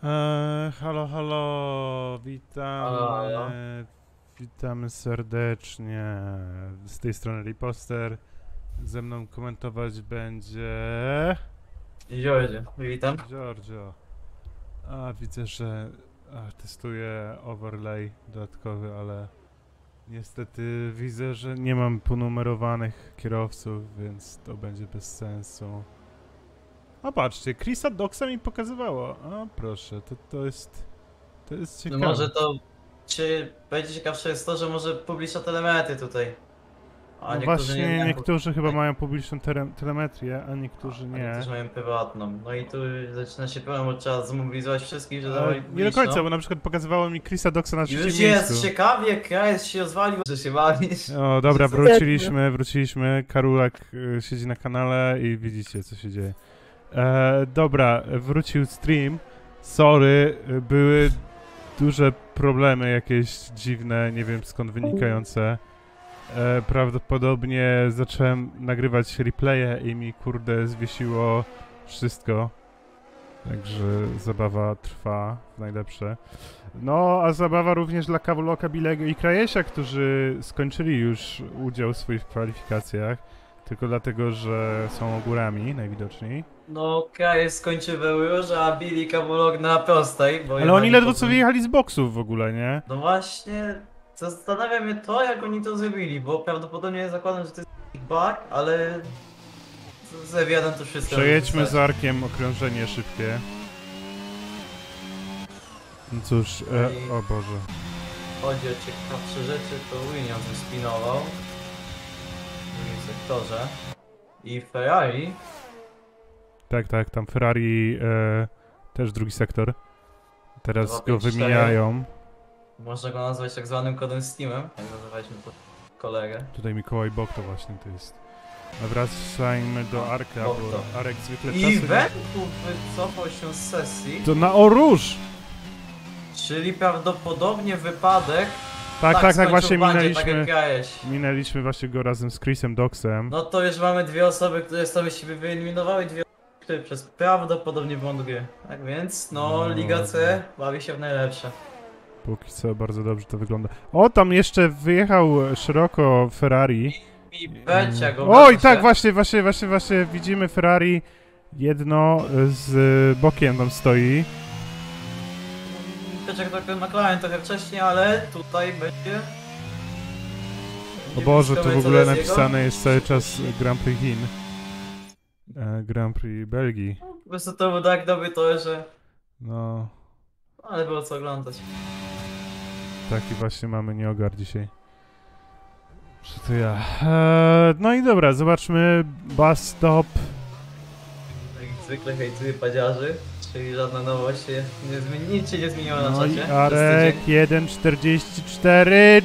Halo, halo, Halo. witamy serdecznie. Z tej strony Riposter. Ze mną komentować będzie Jordzie, witam. Giorgio. Widzę, że testuję overlay dodatkowy, ale niestety widzę, że nie mam ponumerowanych kierowców, więc to będzie bez sensu. Patrzcie, Chrisa Doxa mi pokazywało. Proszę, to jest No ciekawe. może to, czy będzie ciekawsze jest to, że może publiczna telemetry tutaj, a No niektórzy nie właśnie, mają, niektórzy chyba mają publiczną telemetrię, a niektórzy a nie. niektórzy mają prywatną. No i tu zaczyna się problem, bo trzeba zmobilizować wszystkich, że dawali Nie do końca, publiczną. bo na przykład pokazywało mi Chrisa Doxa na trzecim Już miejscu. jest ciekawie, kraj się rozwalił, że się bawisz. O, dobra, Że co? wróciliśmy. Karulak siedzi na kanale i widzicie, co się dzieje. Dobra, wrócił stream. Sorry, były duże problemy jakieś dziwne, nie wiem skąd wynikające. Prawdopodobnie zacząłem nagrywać replaye i mi kurde zwiesiło wszystko. Także zabawa trwa w najlepsze. No, a zabawa również dla Kawuloka, Bilego i Krajesia, którzy skończyli już udział w swoich kwalifikacjach. Tylko dlatego, że są górami najwidoczniej. No kraj skończył już, a Billy Kawulok na prostej, bo Ale oni jechali ledwo po co wyjechali z boksów w ogóle, nie? No właśnie, zastanawia mnie to, jak oni to zrobili, bo prawdopodobnie zakładam, że to jest ich bug, ale z F1 to wszystko Przejedźmy może z Arkiem okrążenie szybkie. No cóż, o Boże. chodzi o ciekawsze rzeczy, to Williams wyspinował w drugim sektorze i Ferrari, Tak, tam Ferrari też drugi sektor. Teraz go 254. wymieniają. Można go nazwać tak zwanym kodem Steamem, jak nazywaliśmy to kolegę. Tutaj Mikołaj Bok to właśnie to jest. A wracajmy do Arka, Bok bo to. Arek zwykle I czasu nie... Vettel wycofał się z sesji, To na Oróż! czyli prawdopodobnie wypadek. Tak, skończył właśnie w bandzie, tak minęliśmy. jak grałeś. Minęliśmy właśnie go razem z Chrisem Doxem. No to już mamy dwie osoby, które same siebie wyeliminowały, dwie osoby, które przez prawdopodobnie błąd gry. Tak więc, no, Liga C bawi się w najlepsze. Póki co bardzo dobrze to wygląda. O, tam jeszcze wyjechał szeroko Ferrari. I Becia go Oj, wraca tak, się. właśnie widzimy Ferrari. Jedno z bokiem tam stoi. Beczek trochę McLaren trochę wcześniej, ale tutaj będzie... O Boże, tu w ogóle Mercedes napisane jest cały czas Szybkości. Grand Prix Chin. Grand Prix Belgii. Po prostu to był tak dobry to, że... No, Ale było co oglądać. taki właśnie mamy nieogar dzisiaj. Czy to ja? No i dobra, zobaczmy bus stop. Jak zwykle hejtuję padziarzy, czyli żadna nowość się nie zmieni, nic się nie zmieniło na No i czacie. Arek 1.44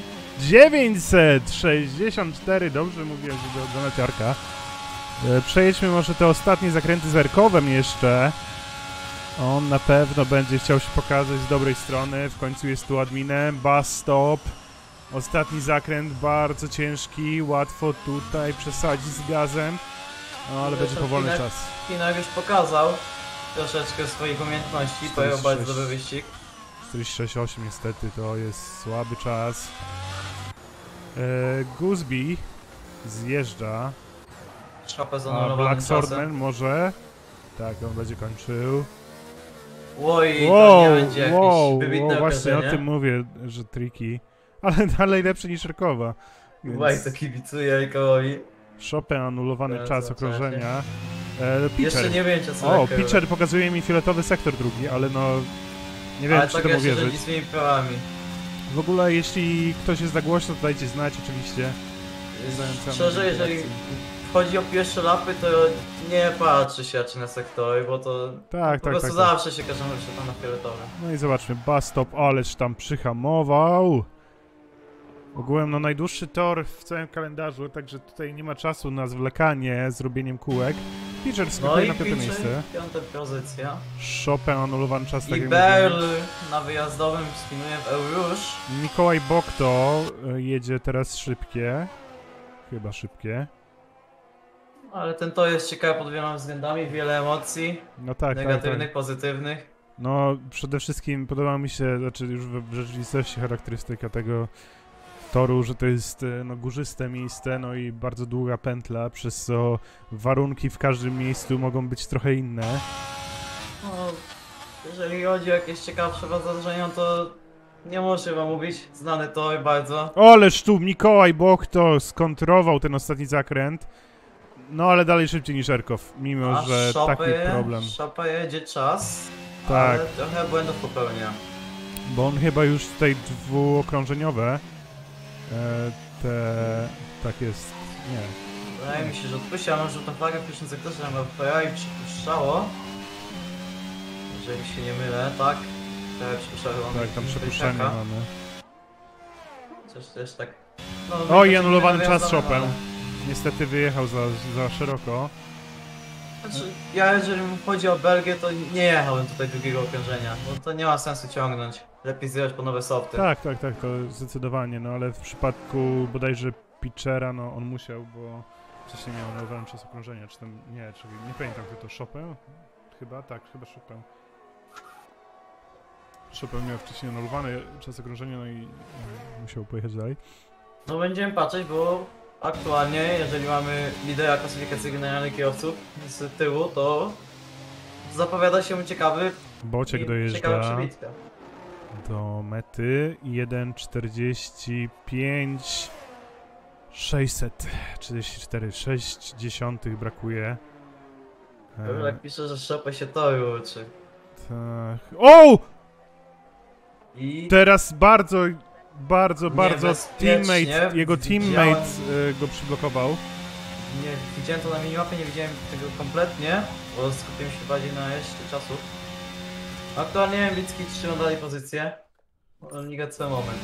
964, dobrze mówię, żeby oglądać Arka. Przejedźmy może te ostatnie zakręty z Erkowem jeszcze. On na pewno będzie chciał się pokazać z dobrej strony, w końcu jest tu adminem, bus stop. Ostatni zakręt bardzo ciężki, łatwo tutaj przesadzić z gazem. No ale będzie powolny czas. Kinar już pokazał troszeczkę swoich umiejętności, pojechał bardzo dobry wyścig. 468 niestety to jest słaby czas. Gooseby zjeżdża. Szapę z A anulowanym Black czasem. Swordman może. Tak, on będzie kończył. Oj, to nie będzie jakieś wybitne właśnie o okazanie. tym mówię, że triki. Ale dalej lepszy niż Erkowa. Łaj, to kibicuję Ejkołowi. Chopin anulowany Teraz czas zobaczycie. okrążenia. Jeszcze Pitcher. nie wiem, co O, Pitcher pokazuje mi fioletowy sektor drugi, ale no... Nie wiem, ale czy tak temu ja się wierzyć. rządzi swoimi prawami. W ogóle, jeśli ktoś jest za głośno, to dajcie znać oczywiście. Zachęcamy Szczerze, do jeżeli interakcji. chodzi o pierwsze lapy, to nie patrzy się raczej na sektory, bo to Tak, po prostu zawsze się każdemu wyświetla na fioletowe. No i zobaczmy, bus stop, ależ tam przyhamował. Ogółem no najdłuższy tor w całym kalendarzu, także tutaj nie ma czasu na zwlekanie z robieniem kółek. Pitcher No skakuje i na piąte miejsce. piąta pozycja. Chopin anulowany czas, tak I jak Berl mówiłem. na wyjazdowym spinuje w Eurusz. Mikołaj Bokto jedzie teraz szybkie. Chyba szybkie. Ale ten to jest ciekawy pod wieloma względami, wiele emocji, No tak, negatywnych, pozytywnych. No, przede wszystkim podoba mi się, znaczy już w rzeczywistości charakterystyka tego toru, że to jest no, górzyste miejsce, no i bardzo długa pętla, przez co warunki w każdym miejscu mogą być trochę inne. No, jeżeli chodzi o jakieś ciekawsze wydarzenia, to nie muszę wam mówić, znany tor bardzo. Ależ tu Mikołaj Bokto skontrował ten ostatni zakręt. No ale dalej szybciej niż Erkow, mimo że taki problem. Szopa jedzie czas, Tak. ale trochę błędów popełnia. Bo on chyba już tutaj dwuokrążeniowe tak jest, nie. Wydaje mi się, że odpuścił, a mam żółtą flagę w pierwszym sektorze, nam Ferrari przypuszczało. Jeżeli się nie mylę, tak? Ferrari przypuszczało. Tak, tam przepuszczenie mamy. Coś też tak... No, O, i anulowany czas nawiązane, Chopin. ale- Niestety wyjechał za szeroko. Znaczy, ja jeżeli chodzi o Belgię, to nie jechałem tutaj drugiego okrążenia, bo to nie ma sensu ciągnąć. Lepiej zjechać po nowe softy. Tak, to zdecydowanie, no ale w przypadku bodajże Pitchera, no on musiał, bo wcześniej miał anulowany czas okrążenia, czy tam, nie, czyli nie pamiętam kto to, Chopin? Chyba, tak, chyba Chopin. Chopin miał wcześniej anulowany czas okrążenia, no i musiał pojechać dalej. No będziemy patrzeć, bo aktualnie, jeżeli mamy lidera klasyfikacji generalnej kierowców z tyłu, to zapowiada się ciekawy Bociek ciekawa dojeżdża przebitka. do mety 1,45 644, 60 brakuje. Jak pisze, że Chopin się toru uczy. Tak. O! I Teraz bardzo Niebezpiecznie. jego Widziałem. teammate go przyblokował. nie widziałem to na minimapie, nie widziałem tego kompletnie, bo skupiłem się bardziej na jeszcze czasu. Aktualnie Embicki trzyma dalej pozycję. Migać co moment.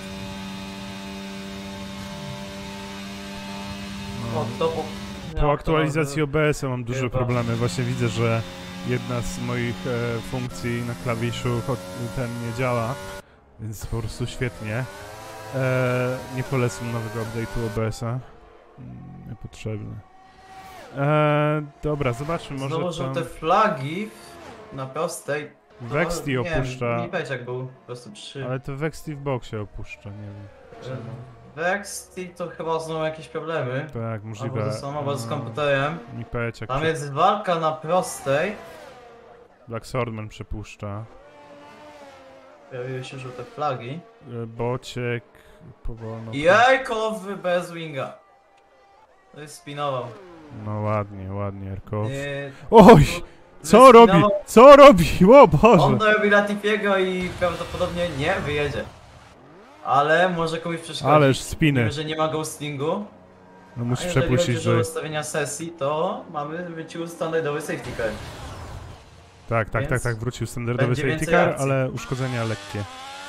O, to Po aktualizacji OBS-a mam duże Chyba. problemy. Właśnie widzę, że jedna z moich funkcji na klawiszu ten nie działa, więc po prostu świetnie. Nie polecam nowego update'u OBS-a. Niepotrzebny. Dobra, zobaczmy, może Znowu tam... te flagi na prostej. Vexti Nie opuszcza, nie pamiętam jak był po prostu 3. ale to Vexti w boksie opuszcza, nie wiem. czemu. Vexti to chyba znowu jakieś problemy. Tak, możliwe. Albo ze sobą, albo z komputerem. Mi Peciak Tam jest walka na prostej. Black Swordman przepuszcza. Pojawiły się żółte flagi. Bociek powolno. Jajkowy bez winga. To jest spinował. No ładnie, Erkow. Nie, Oj! Co robi? Co robi? O On Boże! dorobi Latifiego i prawdopodobnie nie wyjedzie. Ale może komuś przeszkodzić. Ależ spiny. Mimo, że nie ma ghostingu. No musi A jeżeli przepuścić, chodzi o że... ustawienia sesji, to mamy wrócił standardowy safety car. Tak, wrócił standardowy będzie safety więcej car, akcji. ale uszkodzenia lekkie.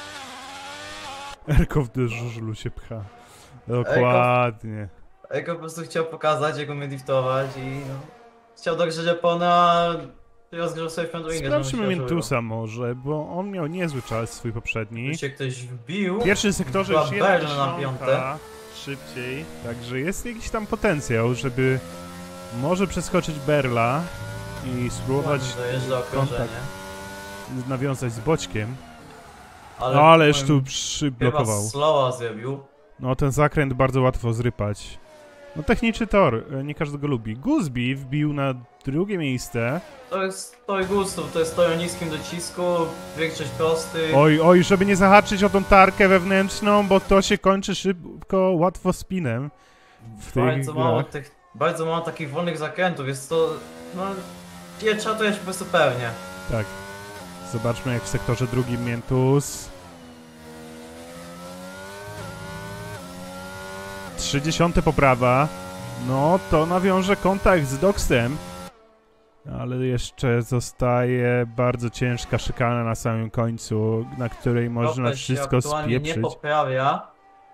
Erkow do żużlu się pcha. Dokładnie. Eko po prostu chciał pokazać, jak umie driftować i no, chciał dogrzeć opona, rozgrzał sobie front winga. Sprawdźmy Mintusa może, bo on miał niezły czas swój poprzedni. Tu się ktoś wbił. W pierwszym sektorze Była już jedna Berna na dziesiąta piąte. szybciej, także jest jakiś tam potencjał, żeby może przeskoczyć Berla i spróbować Dojeżdża okrążenie. nawiązać z Boćkiem. Ale No ależ powiem, tu chyba przyblokował. slowa zrobił. No ten zakręt bardzo łatwo zrypać. No techniczny tor, nie każdy go lubi. Guzbi wbił na drugie miejsce. To jest tor gustów, to jest tor o niskim docisku, większość prosty. Oj, żeby nie zahaczyć o tą tarkę wewnętrzną, bo to się kończy szybko, łatwo spinem. W tych Bardzo mało takich wolnych zakrętów, jest to... No, je trzeba to jechać po prostu pewnie. Tak. Zobaczmy jak w sektorze drugim Miętus. 30 poprawa. No to nawiąże kontakt z Doxem. Ale jeszcze zostaje bardzo ciężka szykana na samym końcu, na której można Lopez wszystko się aktualnie nie spieprzyć. poprawia.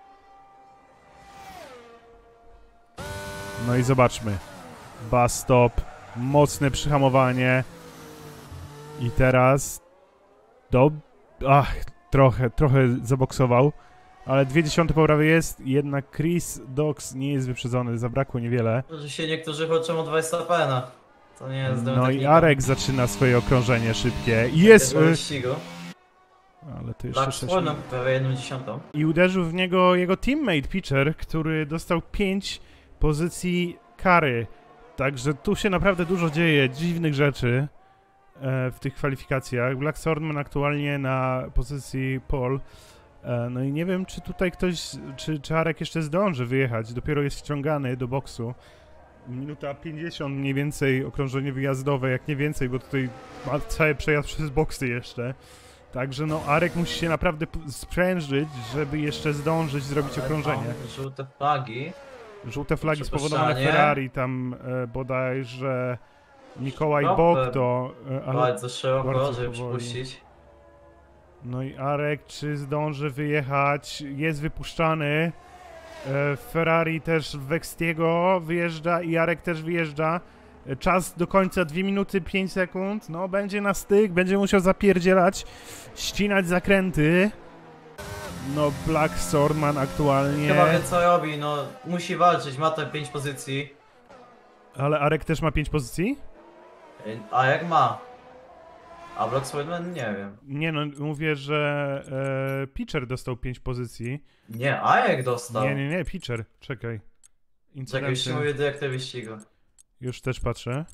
No i zobaczmy. Bus stop, mocne przyhamowanie. I teraz... trochę zaboksował. Ale 0,2 poprawy jest, jednak Chris Dox nie jest wyprzedzony, zabrakło niewiele. Że się niektórzy choczą od Verstappena. To nie jest No i technika. Arek zaczyna swoje okrążenie szybkie. I jest... Tego wyścigu. Ale to jeszcze Black 6 Swan minut. prawie 1/10. I uderzył w niego jego teammate Pitcher, który dostał 5 pozycji kary. Także tu się naprawdę dużo dzieje, dziwnych rzeczy w tych kwalifikacjach. Black Swordman aktualnie na pozycji pole. No i nie wiem, czy tutaj ktoś, czy Arek jeszcze zdąży wyjechać. Dopiero jest wciągany do boksu. Minuta 50 mniej więcej okrążenie wyjazdowe, jak nie więcej, bo tutaj ma cały przejazd przez boksy jeszcze. Także no Arek musi się naprawdę sprężyć, żeby jeszcze zdążyć zrobić okrążenie. Żółte flagi. Żółte flagi spowodowane Przepuszczanie. Ferrari, tam bodajże Mikołaj Problem. Bogdo, ale... Bardzo szeroko, bardzo żeby powoli. przypuścić. No i Arek, czy zdąży wyjechać? Jest wypuszczany. Ferrari też Wextiego wyjeżdża i Arek też wyjeżdża. Czas do końca 2 minuty 5 sekund. No będzie na styk, będzie musiał zapierdzielać, ścinać zakręty. No Black Swordman aktualnie. Chyba wie co robi, no musi walczyć, ma te 5 pozycji. Ale Arek też ma 5 pozycji? A jak ma? A Black Swordman nie wiem. Nie no, mówię, że Pitcher dostał 5 pozycji. Nie, a jak dostał? Nie, Pitcher, czekaj. Czekaj, już się mówię dyrektor wyścigu. Już też patrzę.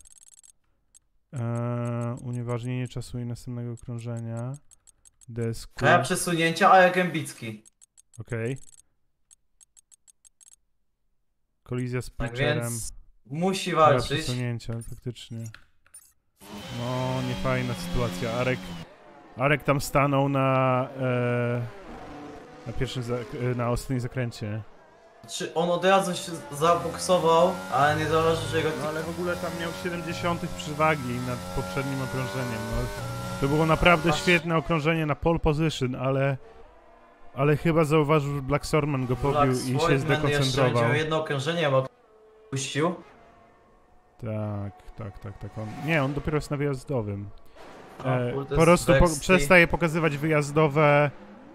Unieważnienie czasu i następnego okrążenia. Desku. Kraja przesunięcia, a jak Gębicki. Okej. Kolizja z Tak Pitcherem. więc musi Kraja walczyć. przesunięcia, faktycznie. No, niefajna sytuacja. Arek tam stanął na pierwszym, na ostatnim zakręcie. Czy on od razu się zaboksował, ale nie zauważył, że jego... No ale w ogóle tam miał 70 przewagi nad poprzednim okrążeniem. No, to było naprawdę świetne okrążenie na pole position, ale chyba zauważył, że Black Swordman go pobił i się Jeszcze zdekoncentrował. miał jedno okrążenie, bo puścił. Tak. On dopiero jest na wyjazdowym. kurde, Po prostu Wexty. przestaje pokazywać wyjazdowe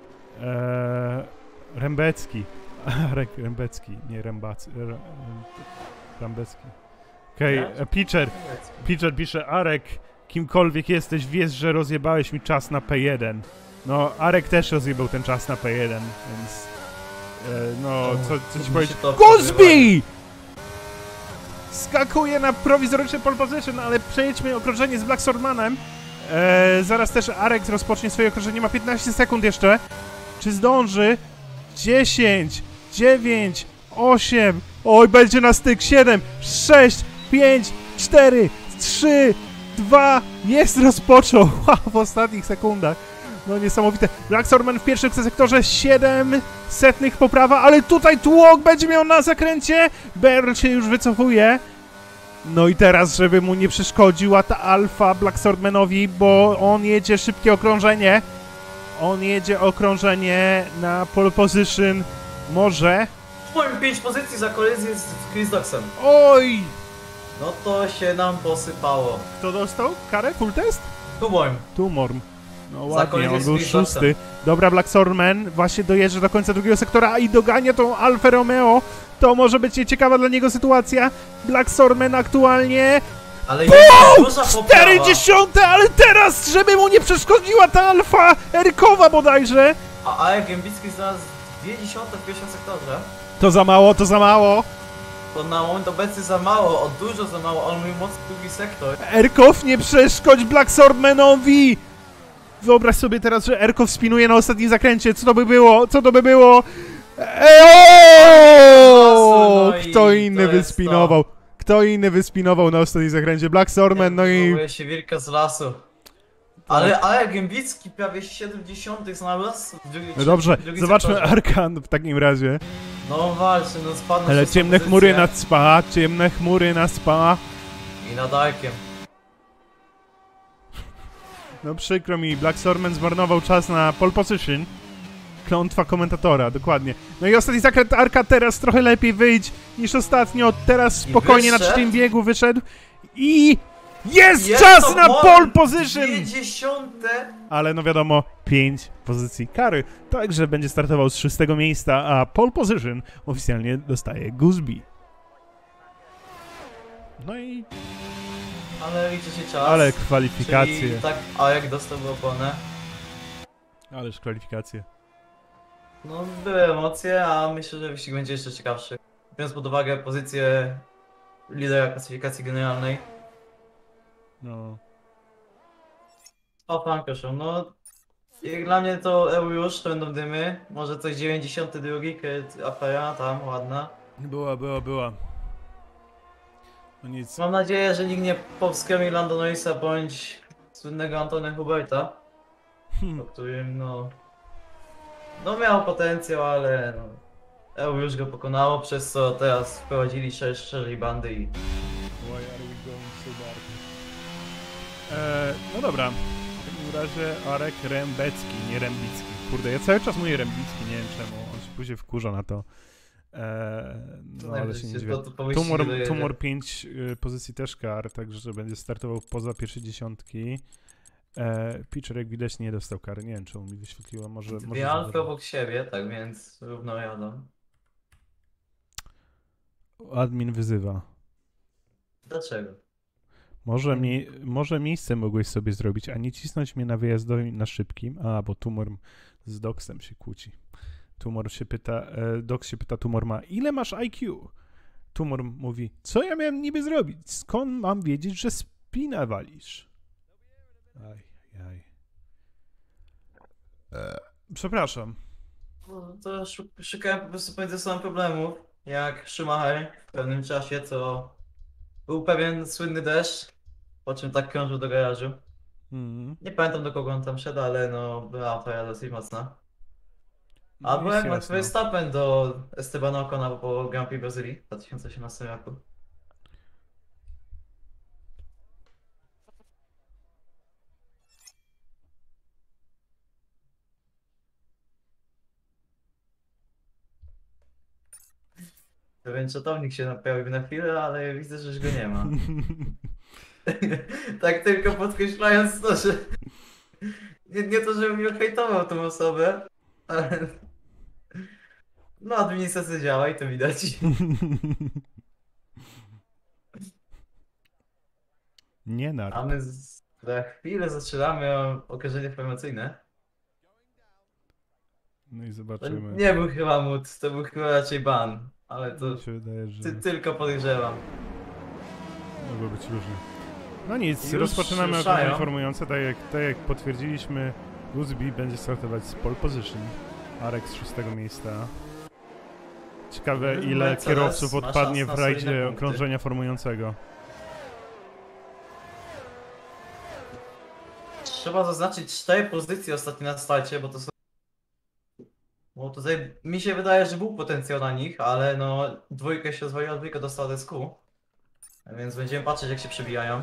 Rembecki. Arek Rembecki, nie Rambecki. Okej, Pitcher pisze: Arek, kimkolwiek jesteś, wiesz, że rozjebałeś mi czas na P1. No, Arek też rozjebał ten czas na P1, więc... no, co ci powiedzieć? Guzbi! Skakuje na prowizoryczny pole position, ale przejedźmy okrążenie z Black Swordmanem. Zaraz też Arek rozpocznie swoje okrążenie, ma 15 sekund jeszcze. Czy zdąży? 10, 9, 8, oj, będzie na styk, 7, 6, 5, 4, 3, 2, jest, rozpoczął, w ostatnich sekundach. No niesamowite. Black Swordman w pierwszym sektorze 700 poprawa, ale tutaj tłok będzie miał na zakręcie. Berl się już wycofuje. No i teraz, żeby mu nie przeszkodziła ta alfa Black Swordmanowi, bo on jedzie szybkie okrążenie. On jedzie okrążenie na pole position. Może. Mam 5 pozycji za kolizję z Chris Doxem. Oj! No to się nam posypało. Kto dostał karę? Full test? Tubojm. Tumorm. No Za ładnie, kolizję on z był Chris 6. Doxem. Dobra, Black Swordman właśnie dojeżdża do końca drugiego sektora i dogania tą Alfę Romeo. To może być ciekawa dla niego sytuacja. Black Swordman aktualnie... Ale jest duża poprawa. 40, ale teraz, żeby mu nie przeszkodziła ta Alfa Erykowa bodajże. A Arek Gębicki znalazł 0,2 w pierwszym sektorze. To za mało, to za mało. To na moment obecny za mało, dużo za mało, on mój mocny drugi sektor. Erkow, nie przeszkodź Black Swordmanowi! Wyobraź sobie teraz, że Erkow spinuje na ostatnim zakręcie. Co to by było? Co to by było? No i Kto inny to jest wyspinował? Kto inny wyspinował na ostatnim zakręcie? Black Swordman, no i... Próbuje się wilka z lasu. Ale Arek Gębicki prawie 0,7 znalazł. No dobrze, drugi zobaczmy sektorze. Arkan w takim razie. No walczy, no spadł na Ale szóstą ciemne pozycję. chmury nad Spa, ciemne chmury na Spa. I nad Arkiem. No przykro mi, Black Swordman zmarnował czas na pole position. Klątwa komentatora, dokładnie. No i ostatni zakręt Arka, teraz trochę lepiej wyjść niż ostatnio. Teraz spokojnie na wyszedł. trzecim biegu wyszedł. I jest Jest czas to na moment, pole position! 0,2. Ale no wiadomo, 5 pozycji kary. Także będzie startował z 6 miejsca, a pole position oficjalnie dostaje Guzbi. No i ale liczy się czas. Ale kwalifikacje. Czyli tak, a jak dostał oponę? Ależ kwalifikacje. No, były emocje, a myślę, że wyścig będzie jeszcze ciekawszy. Biorąc pod uwagę pozycję lidera klasyfikacji generalnej. No. O, Frankoszą, no... Jak dla mnie to już to będą dymy. Może coś 92, afera tam, ładna. Była. No nic. Mam nadzieję, że nikt nie powskromi Lando Norrisa bądź słynnego Antona Huberta, o którym no miał potencjał, ale no, EU już go pokonało, przez co teraz wprowadzili szerzej bandy i... Why are we going so dark? No dobra. W takim razie Arek Rembecki, nie Rembicki. Kurde, ja cały czas mówię Rembicki, nie wiem czemu. On się później wkurza na to. No ale się nie dziwię. Tumor 5 pozycji też kar, także będzie startował poza pierwsze dziesiątki. Pitcher jak widać nie dostał kary, nie wiem czemu mi wyświetliło, może... Dwie Alfy obok siebie, tak więc równo jadą. Admin wyzywa. Dlaczego? Może miejsce mogłeś sobie zrobić, a nie cisnąć mnie na wyjazdowi na szybkim. A, bo Tumor z Doksem się kłóci. Doks się pyta, Tumor ma, ile masz IQ? Tumor mówi, co ja miałem niby zrobić? Skąd mam wiedzieć, że spina walisz? Aj. Przepraszam. No, to szukałem po prostu pomiędzy sobą problemów, jak Schumacher w pewnym czasie, to był pewien słynny deszcz, po czym tak krążył do garażu. Nie pamiętam do kogo on tam szedł, ale no była afera dosyć mocna. Albo jest jak Max jasno. Verstappen do Estebana Ocona po Grand Prix Brazylii w 2018 roku. Pewien czatownik się pojawił na chwilę, ale widzę, że już go nie ma. Tak tylko podkreślając to, że nie to, żebym nie hejtował tą osobę, ale no administracja działa i to widać. Nie nark. A my za chwilę zaczynamy okażenie informacyjne. No i To zobaczymy. nie był chyba mód, to był chyba raczej ban, ale to Mi się wydaje, że tylko podejrzewam. mogło być różnie. No nic, Już rozpoczynamy ruszają. okrążenie informujące. Tak jak potwierdziliśmy, Guzbi będzie startować z pole position. Arek z 6 miejsca. Ciekawe, ile Mercedes kierowców ma odpadnie w szans na solidne rajdzie punkty. okrążenia formującego. Trzeba zaznaczyć 4 pozycje ostatnie na starcie, bo to są... Bo tutaj mi się wydaje, że był potencjał na nich, ale no dwójka się rozwaliła, dwójka dostała desku. Więc będziemy patrzeć, jak się przebijają.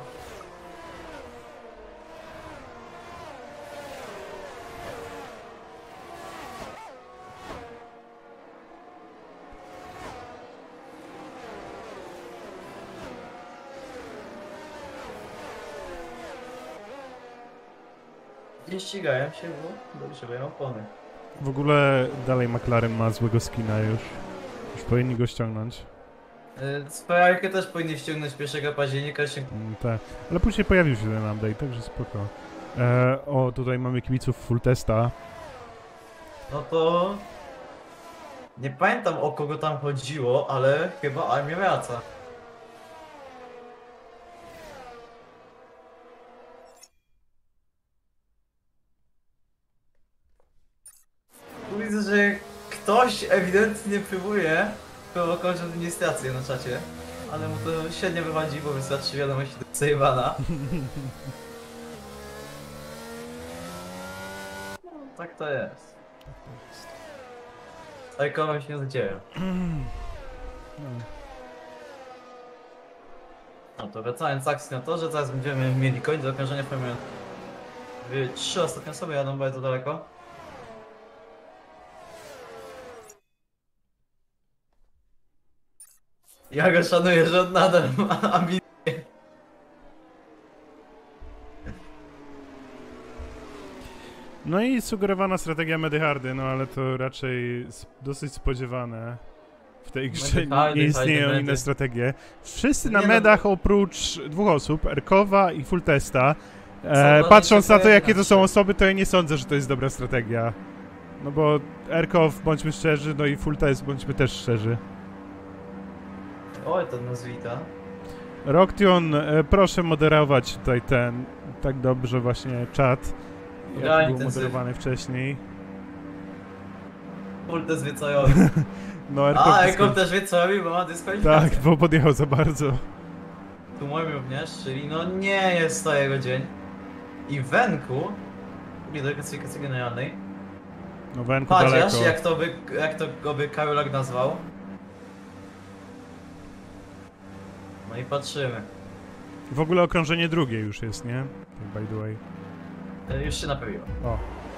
Nie ścigają się, bo dobrze mają opony. W ogóle dalej McLaren ma złego skina już. Już powinni go ściągnąć. Ferrari też powinni ściągnąć 1 października się... Ale później pojawił się ten update, także spoko. O, tutaj mamy kibiców full testa. No to... Nie pamiętam, o kogo tam chodziło, ale chyba Armia wraca. Tu widzę, że ktoś ewidentnie próbuje prowokować administrację na czacie, ale mu to średnio wychodzi, bo wystarczy wiadomości do Sejwana. No, tak to jest. Tajkowo się nie zadzieje. No to wracając z akcji na torze, zaraz będziemy mieli koń do okrążenia formuły. 3 ostatnie osoby jadą bardzo daleko. Ja go szanuję, że on nadal ma ambicje. No i sugerowana strategia Medyhardy, no ale to raczej dosyć spodziewane. W tej grze Fajny, nie istnieją fajny inne medy. strategie. Wszyscy na Nie, no medach oprócz 2 osób, Erkowa i Full Testa. ważniejsze Patrząc na to, pojedyncze. jakie to są osoby, to ja nie sądzę, że to jest dobra strategia. No bo Erkow, bądźmy szczerzy, no i Full Test, bądźmy też szczerzy. Oj, to nazwita. Roktion, proszę moderować tutaj ten, tak dobrze właśnie czat, Ja jak był intensywnie. moderowany wcześniej. Full test wie co robi. No Erkow... A, Eko też wie co robi, bo ma dyskwalifikację. Tak, bo podjechał za bardzo. Tu mój również, czyli no nie jest to jego dzień. I Wenku, nie do klasyfikacji generalnej. No Wenku daleko. Chociaż jak to go by Karolak nazwał. No i patrzymy. W ogóle okrążenie drugie już jest, nie? By the way. Już się naprawiło. O.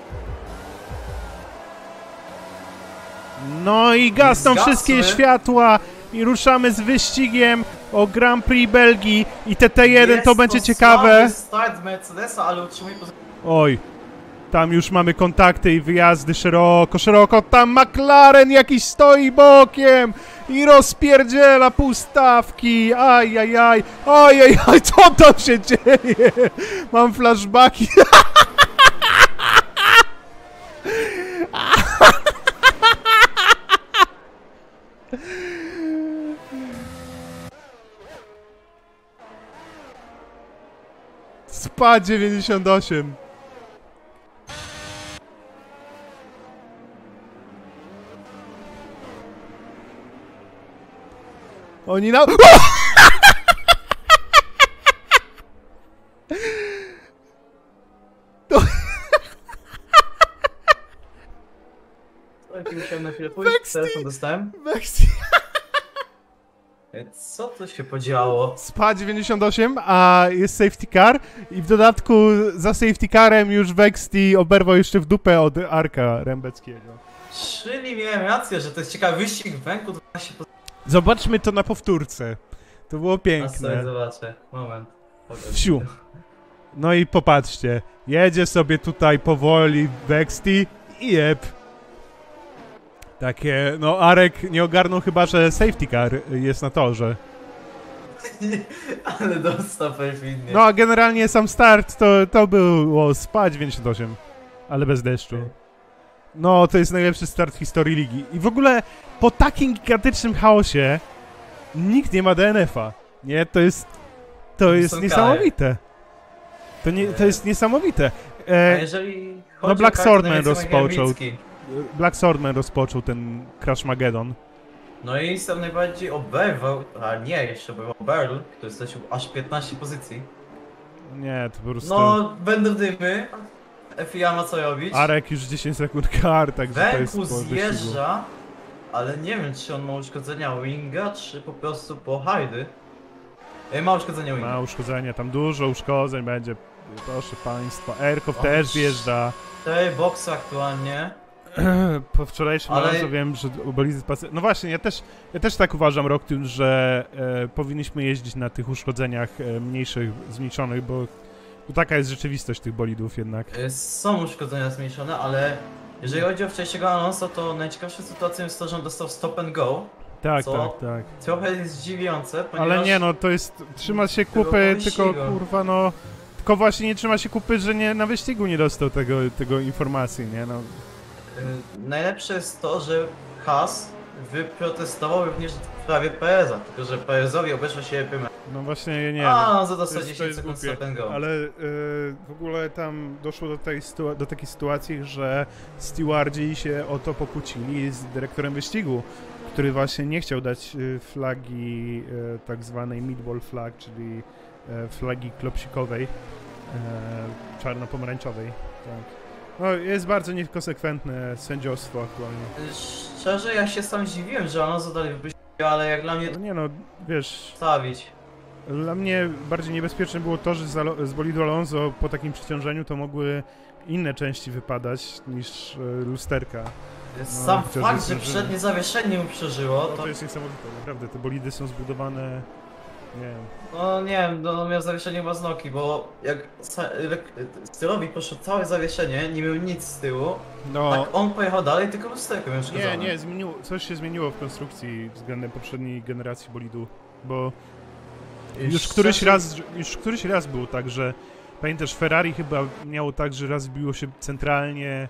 No i gasną Zgasły. wszystkie światła i ruszamy z wyścigiem o Grand Prix Belgii i TT1 Jest to będzie ciekawe. słaby start Mercedesa, ale utrzymuje pozycję. Oj, tam już mamy kontakty i wyjazdy szeroko, szeroko. Tam McLaren jakiś stoi bokiem i rozpierdziela półstawki. Ajajaj, ajajaj, co tam się dzieje? Mam flashbacki. SPA 98. Oni na... Taki musiałem na chwilę pójść, telefon dostałem. Vexti. Co to się podziało? SPA 98, a jest safety car i w dodatku za safety carem już Vexti oberwał jeszcze w dupę od Arka Rembeckiego. Czyli miałem rację, że to jest ciekawy wyścig w Wenku, 12 pozycji. Zobaczmy to na powtórce. To było A sobie piękne. zobaczę. Moment. Wsiu. No i popatrzcie. Jedzie sobie tutaj powoli Vexti i jeb. Takie, no Arek nie ogarnął chyba, że safety car jest na torze. Ale dostał perfidnie. No a generalnie sam start to było SPA 98, ale bez deszczu. No to jest najlepszy start w historii ligi. I w ogóle po takim gigantycznym chaosie nikt nie ma DNF-a. Nie, to jest są niesamowite. To jest niesamowite. A jeżeli chodzi no Black o kartę, Swordman najwięcej rozpoczął. Magnicki. Black Swordman rozpoczął ten Crashmageddon. No i sam najbardziej oberwał, a nie, jeszcze był Berl, który stracił aż 15 pozycji. Nie, to po prostu... No, będą dymy. FIA ma co robić. Arek już 10 sekund kar, także to jest Wenku po wyścigu. zjeżdża, ale nie wiem, czy on ma uszkodzenia winga, czy po prostu po hajdy. Ma uszkodzenia winga. Ma uszkodzenia, tam dużo uszkodzeń będzie. Proszę państwa, Erkow też zjeżdża. 4 boksy aktualnie. Po wczorajszym Ale- razu wiem, że bolidy pasy... No właśnie, ja też tak uważam, Roktion, że powinniśmy jeździć na tych uszkodzeniach mniejszych, zmniejszonych, bo taka jest rzeczywistość tych bolidów jednak. Są uszkodzenia zmniejszone, ale jeżeli chodzi o wcześniejszego Alonso, to najciekawszą sytuacją jest to, że on dostał stop and go. Tak, Co? tak. Trochę jest zdziwiające, ponieważ... Ale nie no, to jest... Trzyma się Było kupy, wyścigu. tylko kurwa no... Tylko właśnie nie trzyma się kupy, że nie na wyścigu nie dostał tego informacji, nie no. Najlepsze jest to, że Haas wyprotestował również w sprawie Pereza, tylko że Perezowi obeszło się prima. No właśnie nie. A, no. on dostał To 10 jest sekund głupie, stop and go. Ale w ogóle tam doszło do takiej sytuacji, że stewardzi się o to pokłócili z dyrektorem wyścigu, który właśnie nie chciał dać flagi tak zwanej midball flag, czyli flagi klopsikowej, czarno-pomarańczowej. Tak. No, jest bardzo niekonsekwentne sędziostwo aktualnie. Szczerze, ja się sam zdziwiłem, że Alonso dalej wypuścił, ale jak dla mnie No nie no, wiesz, stawić. dla mnie bardziej niebezpieczne było to, że z bolidu Alonso po takim przeciążeniu to mogły inne części wypadać niż lusterka. Sam chociaż fakt, jest że możliwe. przednie zawieszenie mu przeżyło, No to to jest niesamowite, naprawdę, te bolidy są zbudowane Nie. No nie wiem, no miał zawieszenie baznoki, bo jak styrowi poszło całe zawieszenie, nie miał nic z tyłu, No. tak on pojechał dalej, tylko lusterko miał uszkodzone. Nie, coś się zmieniło w konstrukcji względem poprzedniej generacji bolidu, bo już któryś raz było tak, że pamiętasz, Ferrari chyba miało tak, że raz wbiło się centralnie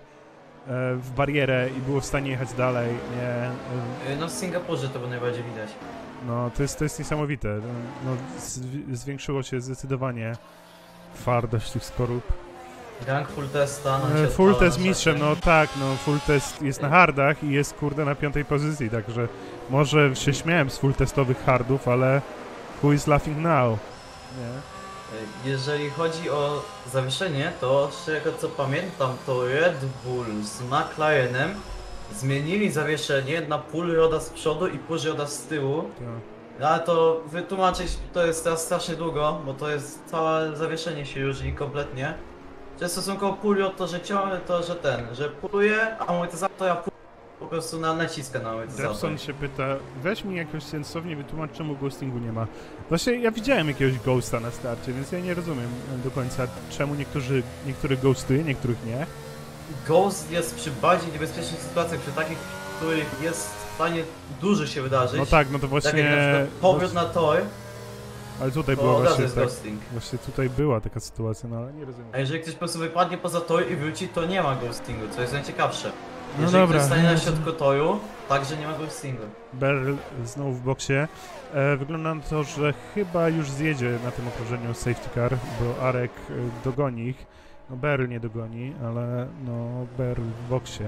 w barierę i było w stanie jechać dalej, nie? No w Singapurze to było najbardziej widać. No, to jest niesamowite. No, zwiększyło się zdecydowanie twardość tych skorup. Gang full testa. Full test mistrzem, no tak, no full test jest na hardach i jest kurde na 5. pozycji, także może się śmiałem z full testowych hardów, ale who is laughing now? Nie? Jeżeli chodzi o zawieszenie, to z tego co pamiętam, to Red Bull z McLarenem zmienili zawieszenie na pull roda z przodu i pull roda z tyłu. To. Ale to wytłumaczyć to jest teraz strasznie długo, bo to jest całe zawieszenie się różni kompletnie. Że stosunkowo pull rod to, że ciągle to, że puluje, a amortyzator ja po prostu naciska na amortyzator. Drawson się pyta, weź mi jakoś sensownie wytłumacz, czemu ghostingu nie ma. Właśnie ja widziałem jakiegoś ghosta na starcie, więc ja nie rozumiem do końca, czemu niektórych ghostuje, niektórych nie. Ghost jest przy bardziej niebezpiecznych sytuacjach, przy takich, w których jest w stanie dużo się wydarzyć. No tak, no to właśnie... Tak jak na przykład powrót na tor, ale tutaj to była od razu właśnie jest tak, ghosting. właśnie tutaj była taka sytuacja, no ale nie rozumiem. A jeżeli ktoś po prostu wypadnie poza tor i wróci, to nie ma ghostingu, co jest najciekawsze. No Jeżeli dobra. ktoś stanie na środku toru, także nie ma ghostingu. Beryl znowu w boksie. Wygląda na to, że chyba już zjedzie na tym okrążeniu safety car, bo Arek dogoni ich. No Beryl nie dogoni, ale no Beryl w boksie.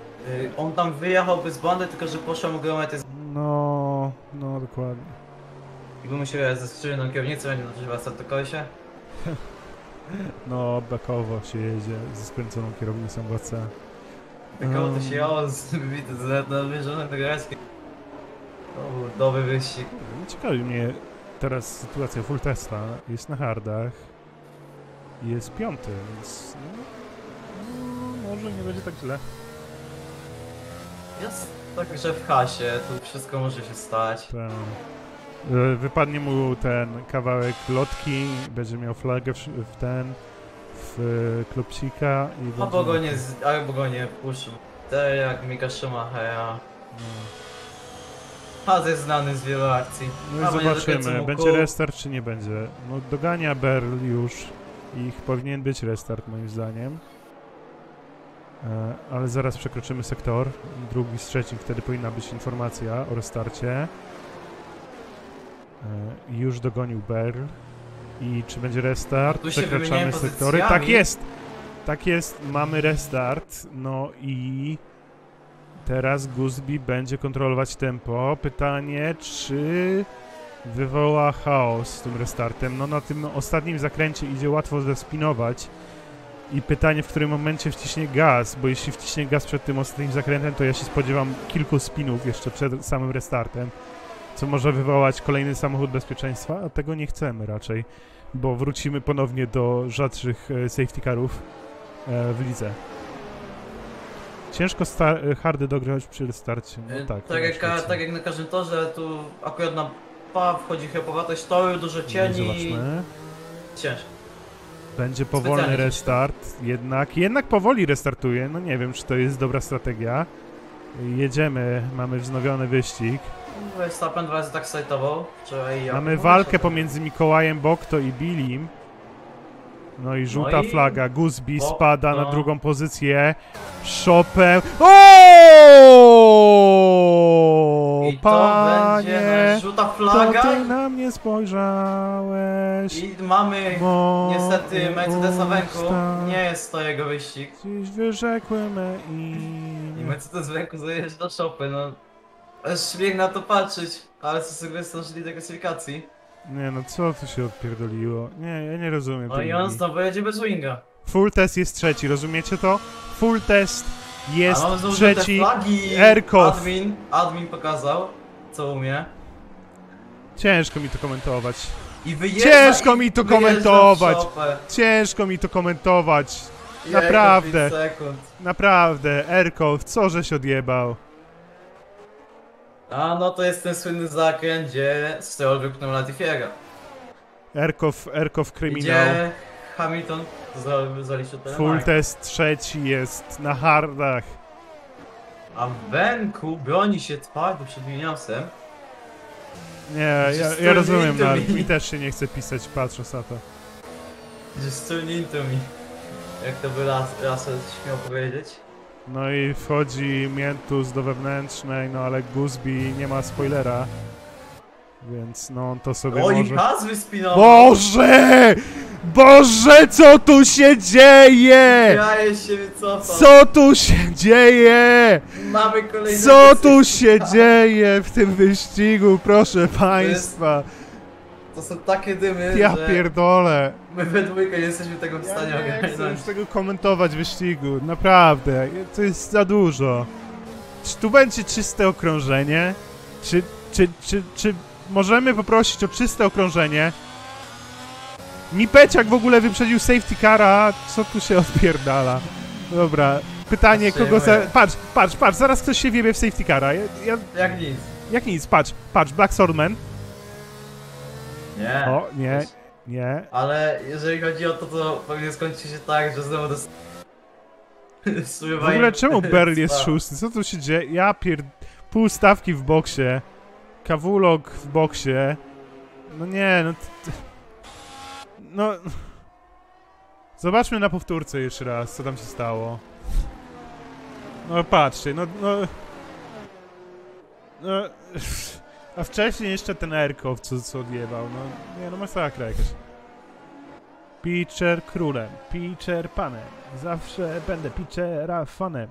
On tam wyjechał bez bandy, tylko że poszła mu geometry No dokładnie. i by musiał jechać ze skrzyną kierownicą, a nie na startokosie. No bekowo się jedzie ze skręconą kierownicą w AC. Takowo to się jało z wybity z nadmierzonym do garażki. To był dobry wyścig. Ciekawi mnie teraz sytuacja full testa. Jest na hardach. Jest 5, więc no, może nie będzie tak źle. Jest tak, że w hasie, tu wszystko może się stać. Tak. Wypadnie mu ten kawałek lotki, będzie miał flagę w klopsika i Albo go nie wpuszczą. Tak jak Mika Schumachera. Haz jest znany z wielu akcji. No i zobaczymy, będzie restart czy nie będzie. No dogania Beryl już i powinien być restart moim zdaniem. Ale zaraz przekroczymy sektor, drugi z trzecim, wtedy powinna być informacja o restarcie. Już dogonił Beryl. I czy będzie restart? Przekraczamy sektory. Tak jest! Tak jest, mamy restart. No i teraz Guzbi będzie kontrolować tempo. Pytanie, czy wywoła chaos z tym restartem? No na tym ostatnim zakręcie idzie łatwo zespinować. I pytanie, w którym momencie wciśnie gaz, bo jeśli wciśnie gaz przed tym ostatnim zakrętem, to ja się spodziewam kilku spinów jeszcze przed samym restartem, co może wywołać kolejny samochód bezpieczeństwa, a tego nie chcemy raczej, bo wrócimy ponownie do rzadszych safety carów w lidze. Ciężko hardy dograć przy restarcie, no tak. Tak jak na każdym torze, tu akurat na PA wchodzi chropowatość toru, dużo cieni. Zobaczmy. Ciężko. Będzie powolny restart, jednak powoli restartuje, no nie wiem, czy to jest dobra strategia. Jedziemy, mamy wznowiony wyścig. Verstappen 2 razy tak sajtował wczoraj. Mamy walkę pomiędzy Mikołajem Bokto i Billim. No i żółta flaga, Guzbi spada na drugą pozycję. Chopin. I to będzie żółta flaga. To ty na mnie spojrzałeś. I mamy niestety Mercedesa w ręku. Nie jest to jego wyścig. Dziś wyrzekły me i Mercedes w ręku zajeżdża do Chopin. No. Aż śmiech na to patrzeć, ale co sobie zdążyli do klasyfikacji. Nie no, co tu się odpierdoliło? Nie, ja nie rozumiem. No i on znowu jedzie bez winga. Full test jest trzeci, rozumiecie to? Full test jest a trzeci. Erkow. Admin pokazał, co umie. Ciężko mi to komentować. I wyjeżdża, ciężko mi to komentować. Ciężko mi to komentować. Naprawdę. Naprawdę. Erkow, co żeś odjebał? A no to jest ten słynny zakręt, gdzie Stroll wypchnął Latifiera. Erkow kryminał. Idzie Hamilton, zaliczył ten Full test trzeci jest na hardach. A Wenku broni się twardo przed Williamsem. Nie, ja rozumiem, no, mi też się nie chce pisać, patrząc na to. Just turn into me. Jak to by Russell śmiał powiedzieć. No i wchodzi Miętus do wewnętrznej, no ale Guzbi nie ma spoilera. Więc no on to sobie O, i może... Has wyspinał! Boże! Boże, co tu się dzieje? Kraje się wycofał. Co tu się dzieje? Mamy kolejny Co tu się dzieje w tym wyścigu, proszę państwa? To są takie dymy, Ja że pierdolę. my we dwójkę nie jesteśmy tego w stanie Ja nie chcę już ogarnąć. tego komentować wyścigu, naprawdę. To jest za dużo. Czy tu będzie czyste okrążenie? Czy możemy poprosić o czyste okrążenie? Mipeciak w ogóle wyprzedził safety cara, co tu się odpierdala? Dobra, pytanie kogo... Patrz, zaraz ktoś się wiebie w safety cara. Jak nic. Jak nic, patrz, Black Swordman. Nie. O, nie. Ale jeżeli chodzi o to, to pewnie skończy się tak, że znowu W ogóle czemu Berl jest szósty? Co tu się dzieje? Ja pół stawki w boksie. Kawulok w boksie. No nie, no... No... Zobaczmy na powtórce jeszcze raz, co tam się stało. No patrzcie, no... A wcześniej jeszcze ten Erkow, co odjebał, no... Nie, no masakra jakaś. Pitcher królem, pitcher panem. Zawsze będę pitchera fanem.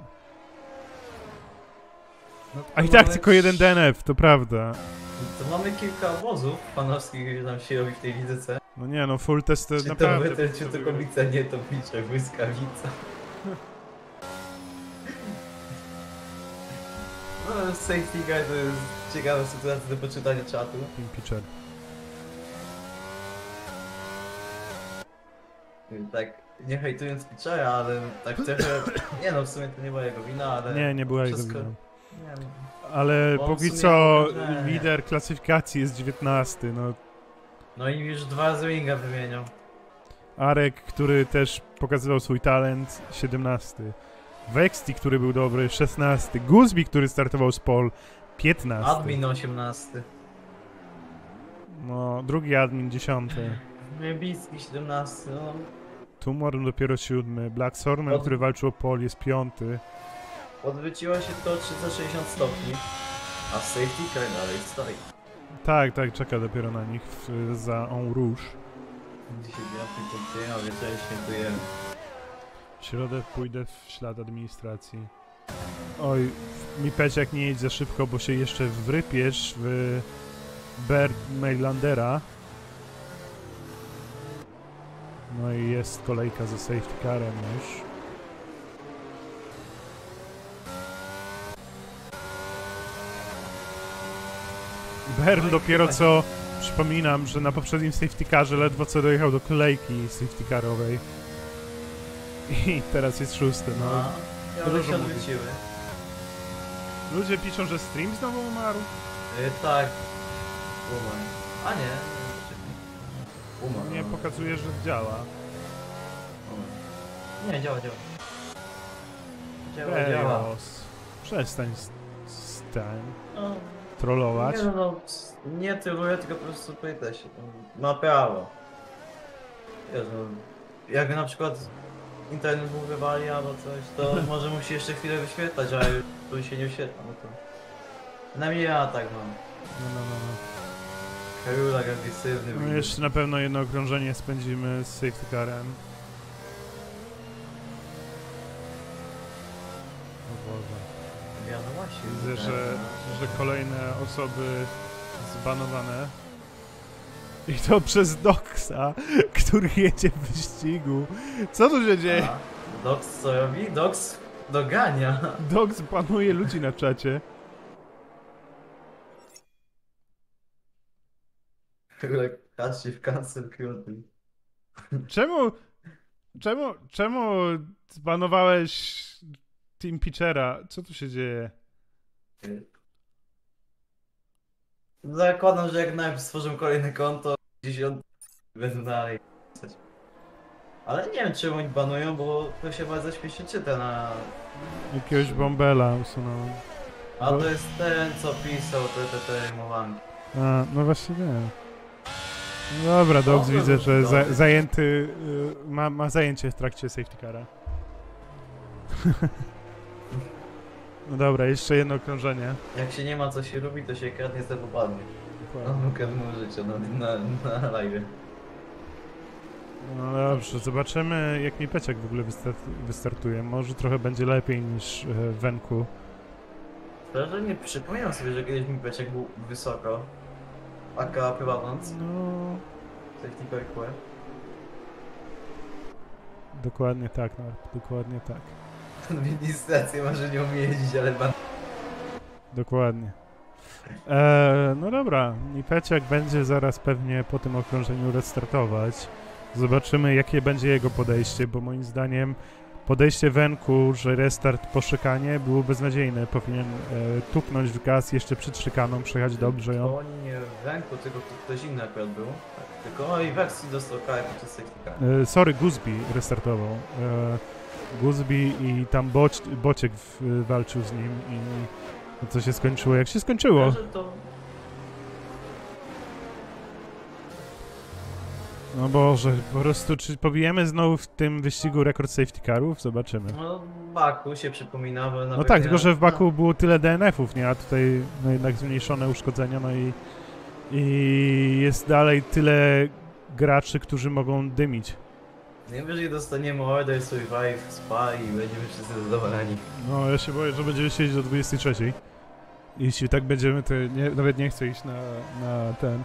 No A i tak tylko jeden DNF, to prawda. To mamy kilka obozów fanowskich, które tam się robi w tej lidze. No nie, no full test to Czy to naprawdę... Wytel, czy to Kobica, nie to Pitcher, błyskawica. No, safety guy to jest ciekawa sytuacja do poczytania czatu. Team pitcher. Tak, nie hejtując Pitchera, ale tak trochę... Nie no, w sumie to nie była jego wina, ale... Nie była jego wszystko- wina. Nie, no. Ale Bo on póki w sumie co nie. lider klasyfikacji jest 19, no. No i już 2 z Winga wymieniał. Arek, który też pokazywał swój talent, 17. Wexti, który był dobry, 16. Guzbi, który startował z pol, 15. Admin 18. No, drugi admin, 10. Wiebicki 17, no. Tumor dopiero 7. Black Sorman, który walczył o pol, jest 5. Odwróciło się to 360 stopni, a safety car dalej stoi. Tak, czeka dopiero na nich za En Rouge. Dzisiaj 9 punkcie, a wieczorem świętujemy. W środę pójdę w ślad administracji. Oj, mi Peciak nie jedź za szybko, bo się jeszcze wrypiesz w Bert Mailandera. No i jest kolejka za safety carem już. Bern dopiero co, przypominam, że na poprzednim safety carze ledwo co dojechał do kolejki safety carowej. I teraz jest 6, no. Ja To one dużo się mówi. odwróciły. Ludzie piszą, że stream znowu umarł. Tak. Umarł. A nie, poczekaj. Umarł. Nie pokazuje, że działa. Umarł. Nie, działa. Działa. Eos. Przestań z tym No, trollować. nie, no, nie troluję, tylko po prostu pyta się. Ma prawo. Jezu, jak na przykład internet mu wywali albo coś, to może musi jeszcze chwilę wyświetlać, a tu się nie wyświetla, no to... Przynajmniej ja tak mam. No. Karulak agresywny. No jeszcze na pewno jedno okrążenie spędzimy z safety carem. O Boże. Ja no właśnie. Widzę, że kolejne osoby zbanowane. I to przez Doxa, który jedzie w wyścigu. Co tu się dzieje? A, Dox co robi? Dox dogania. Dox banuje ludzi na czacie. Karulak patrzy w cancel krótki. Czemu zbanowałeś Team Pitchera? Co tu się dzieje? Zakładam, że jak najpierw stworzę kolejne konto, gdzieś on Będą dalej. Ale nie wiem, czy oni banują, bo to się bardzo śmiesznie czyta na... Jakiegoś bombela usunąłem. A to jest ten, co pisał te rymowanki. A, no właśnie wiem. No dobra, Dogs O, widzę, że dobry. zajęty, ma zajęcie w trakcie safety cara. No dobra, jeszcze jedno okrążenie. Jak się nie ma co się robi, to się kradnie za popadnie. Dokładnie. No, każdemu życia na live. No dobrze, zobaczymy jak mi Peciak w ogóle wystartuje. Może trochę będzie lepiej niż Wenku. Szczerze nie przypominam sobie, że kiedyś mi Beczek był wysoko. Aka prowadząc. No, Safety car Q. dokładnie tak, no, dokładnie tak. Administrację może nie umie jeździć, ale ban... Dokładnie. No dobra, i Peciak będzie zaraz pewnie po tym okrążeniu restartować. Zobaczymy jakie będzie jego podejście, bo moim zdaniem podejście Wenku, że restart po szykanie było beznadziejne. Powinien tupnąć w gaz jeszcze przed szykaną, przejechać dobrze ją. To nie w ręku, tylko ktoś inny akurat był. Tak. Tylko no i wersji dostał karę przez safety car. Sorry, Guzbi restartował. Guzbi i tam Bociek walczył z nim i co się skończyło jak się skończyło. Szczerze to... No Boże, po prostu czy pobijemy znowu w tym wyścigu rekord safety carów? Zobaczymy. No Baku się przypomina, bo No tak, tylko że w Baku było tyle DNF-ów, nie? A tutaj no jednak zmniejszone uszkodzenia, no i jest dalej tyle graczy, którzy mogą dymić. Najwyżej dostaniemy Order, Survive, Spa i będziemy wszyscy zadowoleni. No ja się boję, że będziemy siedzieć do 23. Jeśli tak będziemy, to nawet nie chcę iść na ten...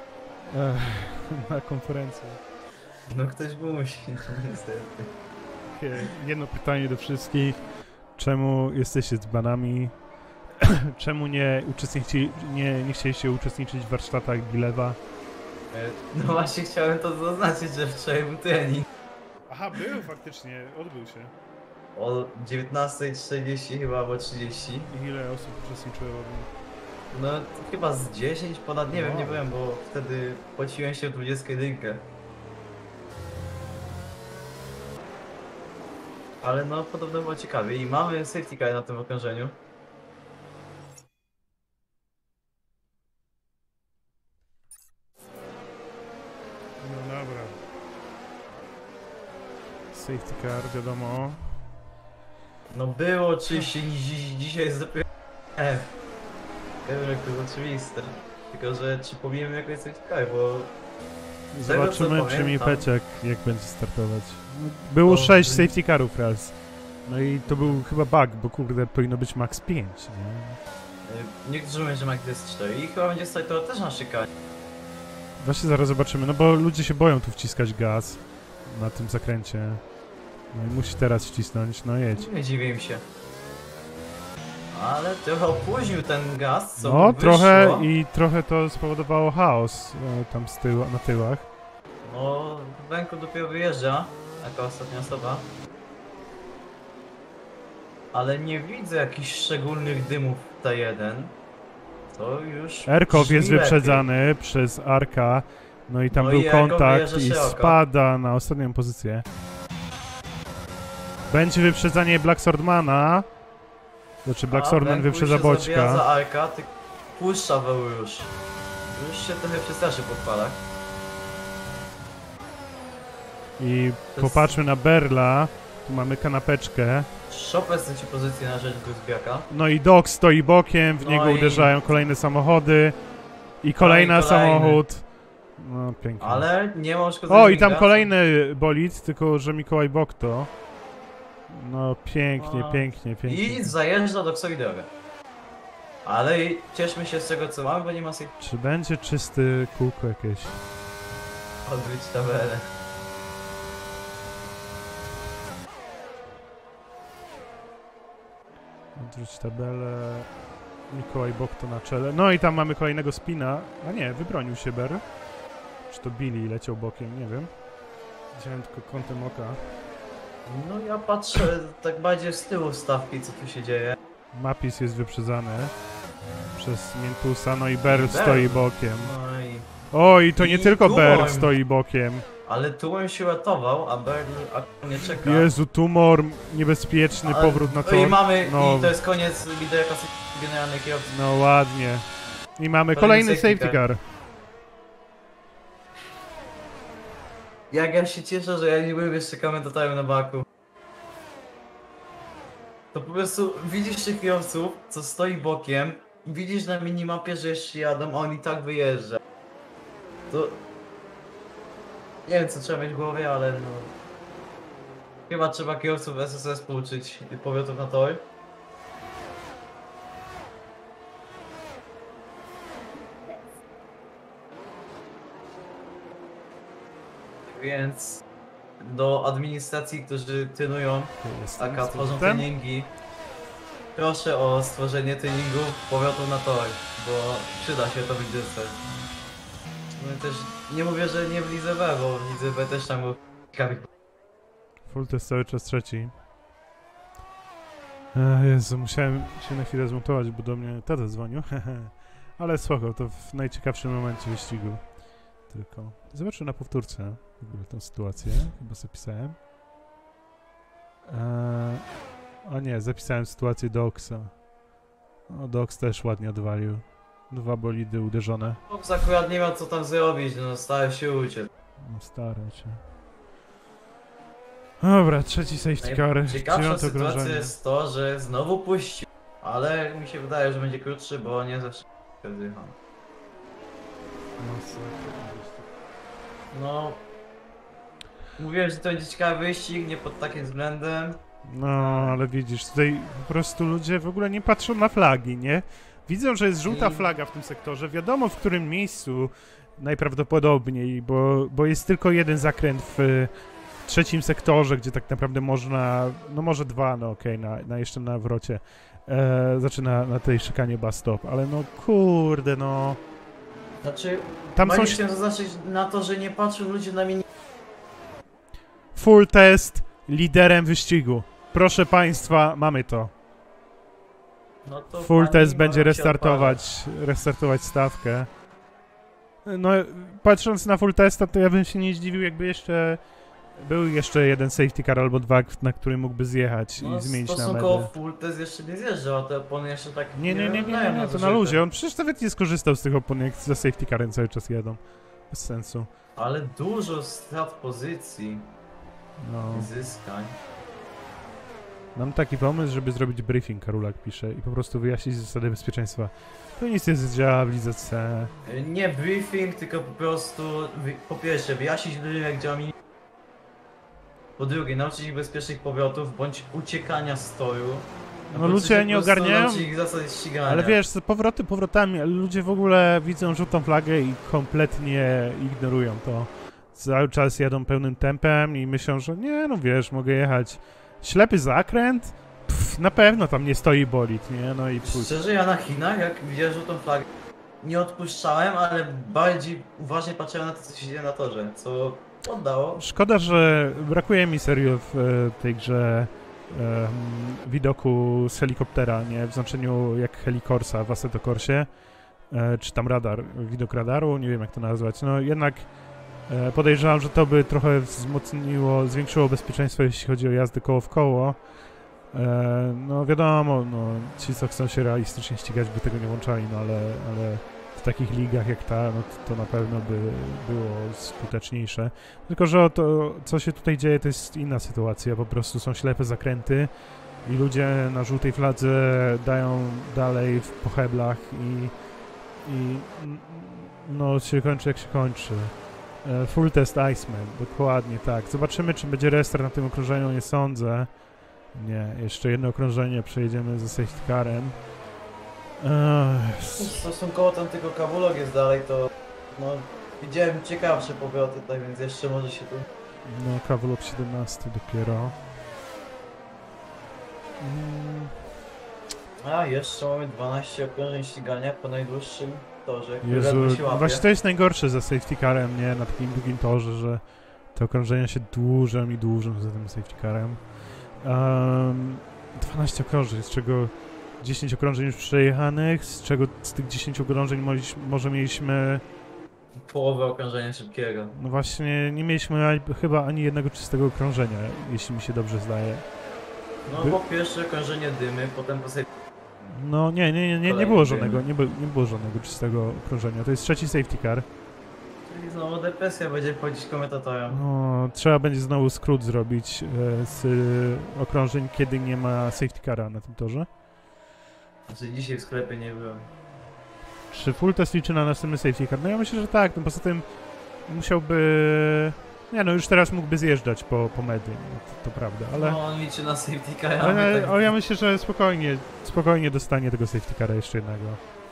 na konferencję. No ktoś musi, niestety. Jedno pytanie do wszystkich. Czemu jesteście dzbanami? Czemu nie chcieliście uczestniczyć w warsztatach Bilewa? No właśnie chciałem to zaznaczyć, że wczoraj był trening. Aha, był faktycznie, odbył się. O 19:40 chyba, albo 30. I ile osób uczestniczyło w nim? No to chyba z 10 ponad, nie wiem, nie Wow. byłem, bo wtedy płaciłem się w 21. Ale no podobno było ciekawie i mamy safety car na tym okrążeniu. No dobra. Safety car, wiadomo. No było oczywiście, dzisiaj jest dopiero F. Wiem, to jest oczywiste. Tylko, że czy powiemy jakoś safety car, bo... Zobaczymy, co czy mi pamiętam- Peciak jak będzie startować. Było To 6 by- safety carów raz. No i to był chyba bug, bo kurde powinno być max 5, nie? Niektórzy mówią, że Mac jest 4 i chyba będzie stać to też na szykanie. Właśnie zaraz zobaczymy, no bo ludzie się boją tu wciskać gaz na tym zakręcie. No i musi teraz wcisnąć, no jedź. Nie dziwię im się. Ale trochę opóźnił ten gaz, co No mu wyszło. trochę to spowodowało chaos tam na tyłach. No, Wenku dopiero wyjeżdża, jako ostatnia osoba. Ale nie widzę jakichś szczególnych dymów w T1. To już Erkow brzmi jest lepiej. wyprzedzany przez Arka, no i tam No był i Erkow kontakt wyjeżdża i szeroko. spada na ostatnią pozycję. Będzie wyprzedzanie Black Swordmana. Znaczy Black A, Swordman Wenku wyprzedza już się zabija Boćka. za Arka, ty puszcza Weł już. Już się trochę przestraszy po chwalach. I To jest- popatrzmy na Berla. Tu mamy kanapeczkę. Chopin straci pozycję na rzecz Guzbiaka. No i Dog stoi bokiem, w No niego i- uderzają kolejne samochody. I kolejny kolejny. samochód. No pięknie. Ale nie ma uszkodzenia. O, i tam Minga. kolejny bolid, tylko że Mikołaj Bokto. No pięknie, No. pięknie, pięknie. I zajeżdża do Xowi drogę. Ale cieszmy się z tego co mamy, bo nie ma sobie Czy będzie czysty kółko jakieś? odbyć tabelę. Odwróć tabelę. Mikołaj Bokto na czele. No i tam mamy kolejnego spina. A nie, wybronił się Ber. Czy to Billy leciał bokiem, nie wiem. Widziałem tylko kątem oka. No ja patrzę tak bardziej z tyłu stawki, co tu się dzieje. Mapis jest wyprzedzany przez Miętusa, no i Ber Ber. stoi bokiem. No i Oj, to nie I tylko Tumor. Berg stoi bokiem. Ale Tumor się ratował, a Berg nie czeka. Jezu, tumor, niebezpieczny powrót na tor. I mamy, no, i to jest koniec lidera klasy generalnej kierowcy. No ładnie. I mamy kolejny safety car. Jak ja się cieszę, że ja nie byłem jeszcze komentatorem na baku. To po prostu widzisz tych kierowców, co stoi bokiem, widzisz na minimapie, że jeszcze jadą, a on i tak wyjeżdża. To... Nie wiem, co trzeba mieć w głowie, ale no... Chyba trzeba kierowców SSS pouczyć powiatów na tor. Więc do administracji, którzy trenują, taka tworzą treningi, proszę o stworzenie treningu powiatu na tor, bo przyda się to w lidze. No też nie mówię, że nie w lidze B, bo w lidze B też tam był ciekawych. Full test cały czas trzeci. Jezu, musiałem się na chwilę zmontować, bo do mnie tata dzwonił. Ale spoko, to w najciekawszym momencie wyścigu. Tylko zobaczę na powtórce w ogóle tę sytuację. Chyba zapisałem. O nie, zapisałem sytuację Doxa. No, Dox też ładnie odwalił. 2 bolidy uderzone. Fox akurat nie miał co tam zrobić, no starał się uciec. No starał się. Dobra, trzeci safety car. Ciekawsza sytuacja jest to, że znowu puścił. Ale mi się wydaje, że będzie krótszy, bo nie zawsze zjechał. No... Mówiłem, że to będzie ciekawy wyścig, nie pod takim względem. No, ale widzisz, tutaj po prostu ludzie w ogóle nie patrzą na flagi, nie? Widzą, że jest żółta flaga w tym sektorze, wiadomo w którym miejscu najprawdopodobniej, bo jest tylko jeden zakręt w trzecim sektorze, gdzie tak naprawdę można, no może 2, no okej, na jeszcze na wrocie, znaczy na tej szykanie bus stop, ale no kurde, no... Znaczy, tam są... chciałem zaznaczyć na to, że nie patrzą ludzie na mini... Full test liderem wyścigu. Proszę państwa, mamy to. No to Full test będzie restartować stawkę. No, patrząc na full testa, to ja bym się nie zdziwił, jakby jeszcze był jeszcze jeden safety car albo 2, na który mógłby zjechać i zmienić na metę. Stosunkowo full test jeszcze nie zjeżdżał, a te opony jeszcze tak nie, to na luzie. On przecież nawet nie skorzystał z tych opon, jak za safety carem cały czas jedą. Bez sensu. Ale dużo strat pozycji. No. Zyskań. Mam taki pomysł, żeby zrobić briefing, Karulak pisze, i po prostu wyjaśnić zasady bezpieczeństwa. To nic nie działa w lidze C. Nie briefing, tylko po prostu po pierwsze wyjaśnić ludziom, jak działa mini. Po drugie, nauczyć ich bezpiecznych powrotów bądź uciekania z toru. No ludzie nie ogarniają, ich zasad ścigania. ale wiesz, powrotami, ale ludzie w ogóle widzą żółtą flagę i kompletnie ignorują to. Cały czas jadą pełnym tempem i myślą, że nie, no wiesz, mogę jechać. Ślepy zakręt? Pff, na pewno tam nie stoi bolid, nie? No i pójdź. Szczerze, ja na Chinach, jak widziałem żółtą flagę, nie odpuszczałem, ale bardziej uważnie patrzyłem na to, co się dzieje na torze, co oddało. Szkoda, że brakuje mi serio w tej grze widoku z helikoptera, nie? W znaczeniu jak Helicorsa w Assetto Corsie, czy tam radar, widok radaru, nie wiem jak to nazwać. No jednak podejrzewam, że to by trochę zwiększyło bezpieczeństwo, jeśli chodzi o jazdę koło w koło. No wiadomo, no, ci co chcą się realistycznie ścigać by tego nie włączali, no ale w takich ligach jak ta, no to na pewno by było skuteczniejsze. Tylko że to, co się tutaj dzieje, to jest inna sytuacja, po prostu są ślepe zakręty i ludzie na żółtej fladze dają dalej po heblach i no się kończy jak się kończy. Full test Iceman, dokładnie tak. Zobaczymy, czy będzie restart na tym okrążeniu, nie sądzę. Nie, jeszcze jedno okrążenie, przejedziemy ze safety carem. Stosunkowo tam tylko kawulok jest dalej, to no widziałem ciekawsze powroty, tak więc jeszcze może się tu... No, kawulok 17 dopiero. A, jeszcze mamy 12 okrążeń ścigania po najdłuższym torze, Jezu, właśnie to jest najgorsze ze safety carem, nie? Na takim długim torze, że te okrążenia się dłużą i dłużą za tym safety carem. 12 okrążeń, z czego 10 okrążeń już przejechanych, z czego z tych 10 okrążeń może mieliśmy połowę okrążenia szybkiego. No właśnie, nie mieliśmy chyba ani jednego czystego okrążenia, jeśli mi się dobrze zdaje. No bo pierwsze okrążenie dymy, potem po safety. No nie było żadnego, nie było żadnego czystego okrążenia. To jest trzeci safety car. Czyli znowu depresja będzie wchodzić komentatorem. No, trzeba będzie znowu skrót zrobić z okrążeń, kiedy nie ma safety cara na tym torze. Znaczy dzisiaj w sklepie nie byłem. Czy full test liczy na następny safety car? No ja myślę, że tak, no poza tym musiałby... Nie no, już teraz mógłby zjeżdżać po medy, no, to prawda, ale... No on liczy na safety car, Ale ja myślę, że spokojnie dostanie tego safety cara jeszcze jednego.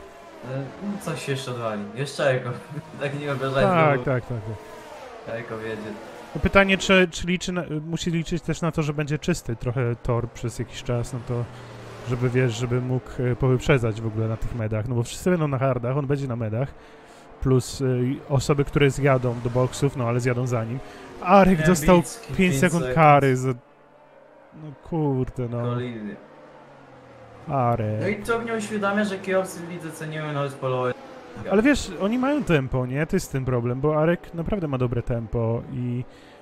No coś się jeszcze odwali. Jeszcze Eko. Tak nie obrażaj. Tak. Eko wiedzie. No pytanie, czy musi liczyć też na to, że będzie czysty trochę tor przez jakiś czas, no to żeby żeby mógł powyprzedzać w ogóle na tych medach, no bo wszyscy będą na hardach, on będzie na medach, plus osoby, które zjadą do boksów, no ale zjadą za nim. Arek dostał 5 sekund kary za... No kurde, no. Kolizję. Arek. No i to mnie uświadamia, że kierowcy w lidze ceniły nawet polowe. Ale wiesz, oni mają tempo, nie? To jest ten problem, bo Arek naprawdę ma dobre tempo i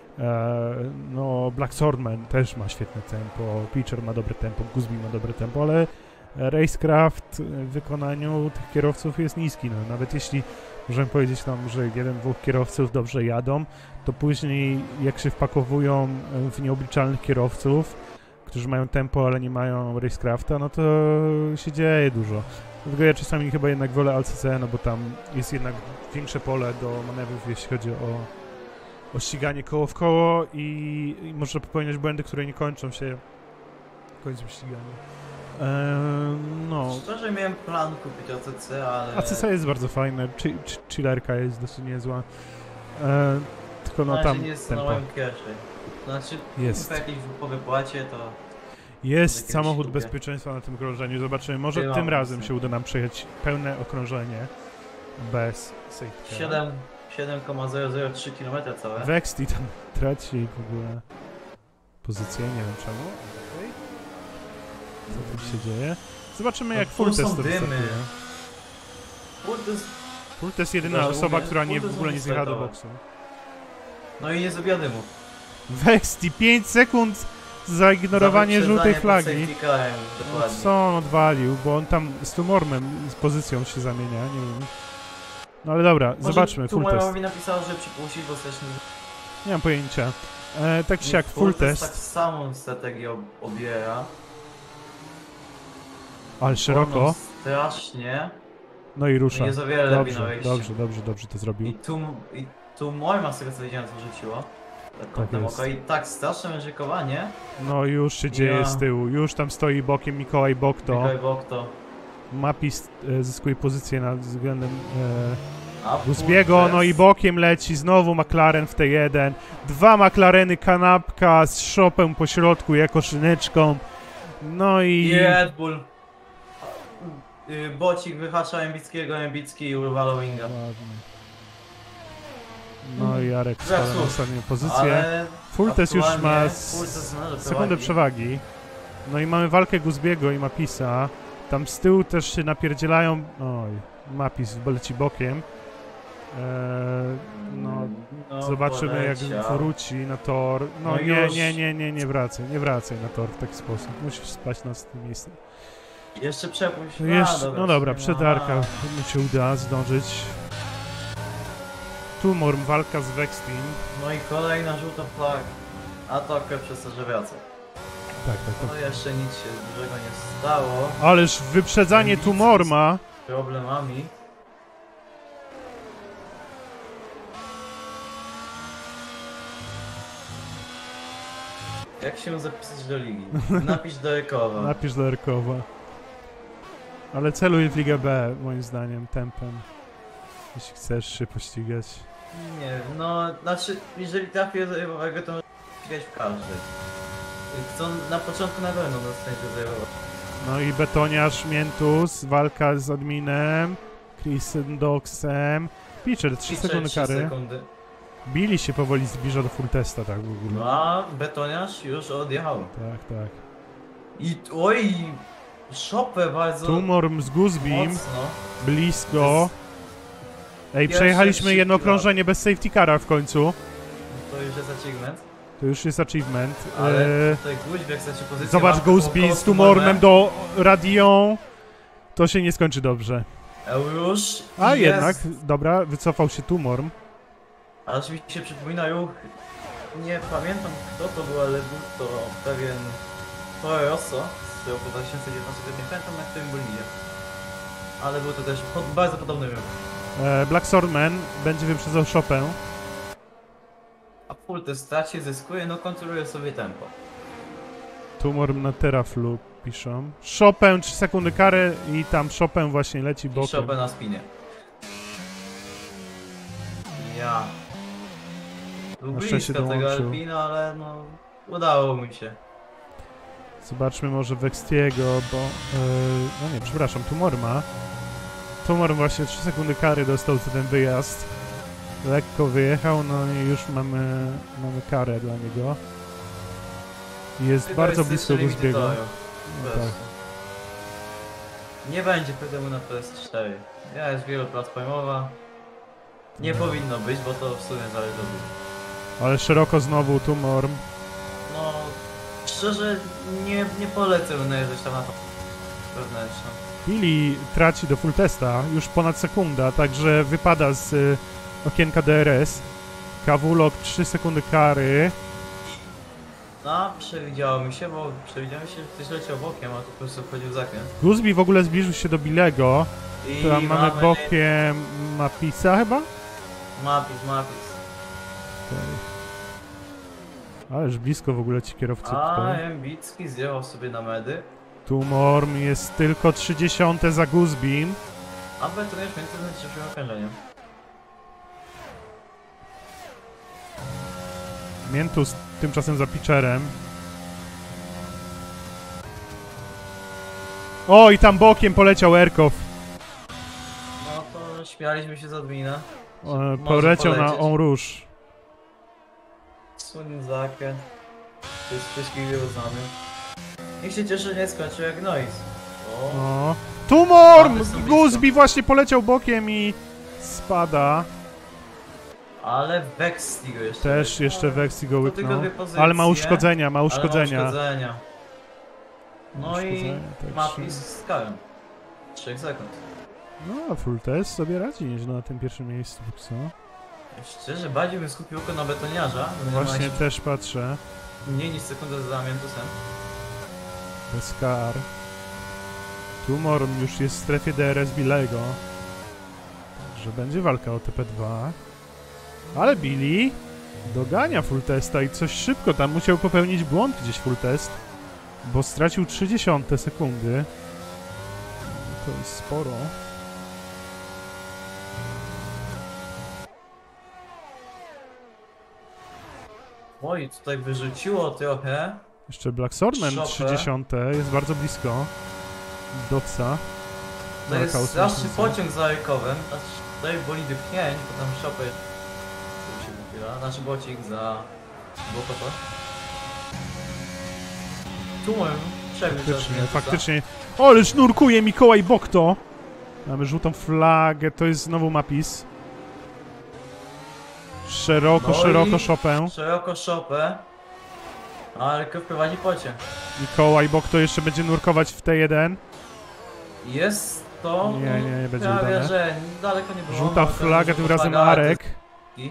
no Black Swordman też ma świetne tempo, Pitcher ma dobre tempo, Guzbi ma dobre tempo, ale Racecraft w wykonaniu tych kierowców jest niski, no. Nawet jeśli możemy powiedzieć tam, że jeden, dwóch kierowców dobrze jadą, to później jak się wpakowują w nieobliczalnych kierowców, którzy mają tempo, ale nie mają Racecrafta, no to się dzieje dużo. Dlatego ja czasami chyba jednak wolę LCC, no bo tam jest jednak większe pole do manewrów, jeśli chodzi o ściganie koło w koło i można popełniać błędy, które nie kończą się końcem ścigania. No. Szczerze miałem plan kupić ACC, ale... ACC jest bardzo fajne, chillerka jest dosyć niezła. Tylko no tam nie jest tempo. na moim pierwszej. Znaczy, jest. Po jakiejś po wypłacie to... Jest samochód bezpieczeństwa na tym okrążeniu. Zobaczymy, może tym razem się uda nam przejechać pełne okrążenie bez safety car. 7,003 km całe. Vexty tam traci w ogóle pozycję, nie wiem czemu. Okay. Co tam się dzieje? Zobaczymy jak full test to wystartuje. Full test jedyna osoba, która w ogóle nie zjechała do boksu. No i nie zrobiła dymu. Vexty 5 sekund za ignorowanie żółtej flagi. No, co on odwalił, bo on tam z Tumormem z pozycją się zamienia, nie wiem. No ale dobra, może zobaczmy, full test. Mi napisał, że przypuścić, bo też nie mam pojęcia. Tak czy siak, full test. Tak samą strategię obiera. Ale szeroko. Strasznie. No i rusza. No nie za wiele lepiej na wejściu. Dobrze to zrobił. I tu Morma z tego co widziałem, co rzuciło. Tak jest. I tak straszne ryzykowanie. No już się dzieje z tyłu. Już tam stoi bokiem Mikołaj Bokto. Mapis zyskuje pozycję nad względem Guzbiego, no i bokiem leci znowu McLaren w T1. 2 McLareny, kanapka z szopem po środku jako szyneczką. No i... Red Bull. Bocik wyhacza Embicki i urwał Winga. No i Jarek spada na ostatnią pozycję. Full test już ma sekundę przewagi. No i mamy walkę Guzbiego i Mapisa. Tam z tyłu też się napierdzielają... Oj, Mapis leci bokiem. Zobaczymy jak wróci na tor. No nie wracaj na tor w taki sposób. Musisz spać na tym miejscu. Jeszcze przepuść. No dobra, przed Arka mi się uda zdążyć. Tumor, walka z Vextim. No i kolejna żółta flaga. A Tucker przez to, że wraca. Tak. No jeszcze nic się dużego nie stało. Ależ wyprzedzanie Tumorma. Z problemami. Jak się zapisać do ligi? Napisz do Erkowa. Napisz do Erkowa. Ale celuj w Ligę B, moim zdaniem, tempem. Jeśli chcesz się pościgać. Nie, no, znaczy, jeżeli trafię do zerowego, to możesz ścigać w każdej. Chcą na początku na pewno dostać do zerowego. No i Betoniarz, Mientus, walka z adminem, Chrisem Doxem. Pitcher, 3 sekundy kary. Billy się powoli zbliża do full testa, tak w ogóle. No a Betoniarz już odjechał. Tak. I oj, szopę bardzo Tumor z Guzbim, mocno. blisko. Ej, przejechaliśmy jedno okrążenie bez safety cara w końcu. To już jest achievement. To już jest achievement. Ale tutaj Guźb, jak straci pozycję... Zobacz, Gooseby z Tumormem do Radion. To się nie skończy dobrze. Już A jest. jednak, dobra, wycofał się Tumorm. A oczywiście przypominają, nie pamiętam kto to był, ale był to pewien Toro Rosso z roku 2019, nie pamiętam na którym bolidzie. Ale był to też bardzo podobny rok. Black Swordman będzie wyprzedzał Chopin. A Fulte straci, zyskuje, no kontroluje sobie tempo. Tumorm na teraflu piszą. Chopin 3 sekundy kary i tam Chopin właśnie leci bokiem. I Chopin na spinie. Ja. Był Na szczęście blisko tego dołączył. Alpina, ale no udało mi się. Zobaczmy może Wextiego, bo... no nie, przepraszam, Tumorma. Tumorm właśnie 3 sekundy kary dostał za ten wyjazd. Lekko wyjechał, no i już mamy karę dla niego. Jest Tylko bardzo jest blisko jeszcze Goosby'ego. limity No toru. tak. Nie będzie problemu na PS4. Ja jest wieloplatformowa. Nie powinno być, bo to w sumie zależy od ludzi. Ale szeroko znowu Tumorm. No, szczerze nie polecę najeżdżać tam na to wewnętrzną. Billy traci do full testa już ponad sekunda, także wypada z okienka DRS. Kawulok 3 sekundy kary. No, przewidziało mi się, bo przewidziało mi się, że ktoś leciał bokiem, a to po prostu wchodził w zakręt. Gooseby w ogóle zbliżył się do Billego. I Tam mamy bokiem Mapisa chyba? Mapis. Ależ blisko w ogóle ci kierowcy A tutaj. Embicki zjechał sobie na medy. Tumorm jest tylko 30 za Goosebym. A betonujesz między trzecim okrężeniem. Miętus tymczasem za pitcherem. O, i tam bokiem poleciał Erkow. No to śmialiśmy się z admina. Poleciał na polecieć. En Rouge. Słynny zakręt. To jest wszystkich wielu znany. Niech się cieszy, że nie skończył jak Noise. O, O. Tumorm! Mamy sobie Gooseby właśnie poleciał bokiem i spada. ale Vexti go jeszcze. Też jeszcze Vexi go To tylko łyknął. dwie pozycje, Ale ma uszkodzenia, ale ma uszkodzenia. No i Uszkodzenia, także- Mapis z karem. 3 sekund. No, full test sobie radzi nieźle na tym pierwszym miejscu, co? Szczerze, bardziej bym skupił oko na betoniarza. Właśnie też patrzę. Mniej niż sekundę za Miętusem. Bez kar. Tumorm już jest w strefie DRS Billego. Także będzie walka o TP2. Ale Billy dogania full testa i coś szybko tam musiał popełnić błąd gdzieś full test. Bo stracił 30 sekundy. To jest sporo. Oj, tutaj wyrzuciło trochę. Jeszcze Black Swordman Szopę. 30 jest bardzo blisko. Doxa. To No, jest chaos straszny mocnicy. pociąg za Rykowem. Tutaj bolidy 5, bo tam szopę. Nasz bocik za Błokoto. Tumor przebił Faktycznie. O, ale sznurkuje Mikołaj Bokto. Mamy żółtą flagę, to jest znowu Mapis. Szeroko, No szeroko i- Chopin. Szeroko szopę. Ale Rykow prowadzi pociąg. Mikołaj Bokto jeszcze będzie nurkować w T1. Jest to... Nie będzie prawie, udane. że daleko nie było. Żółta No, flaga, tym żółta razem flaga, Arek. i-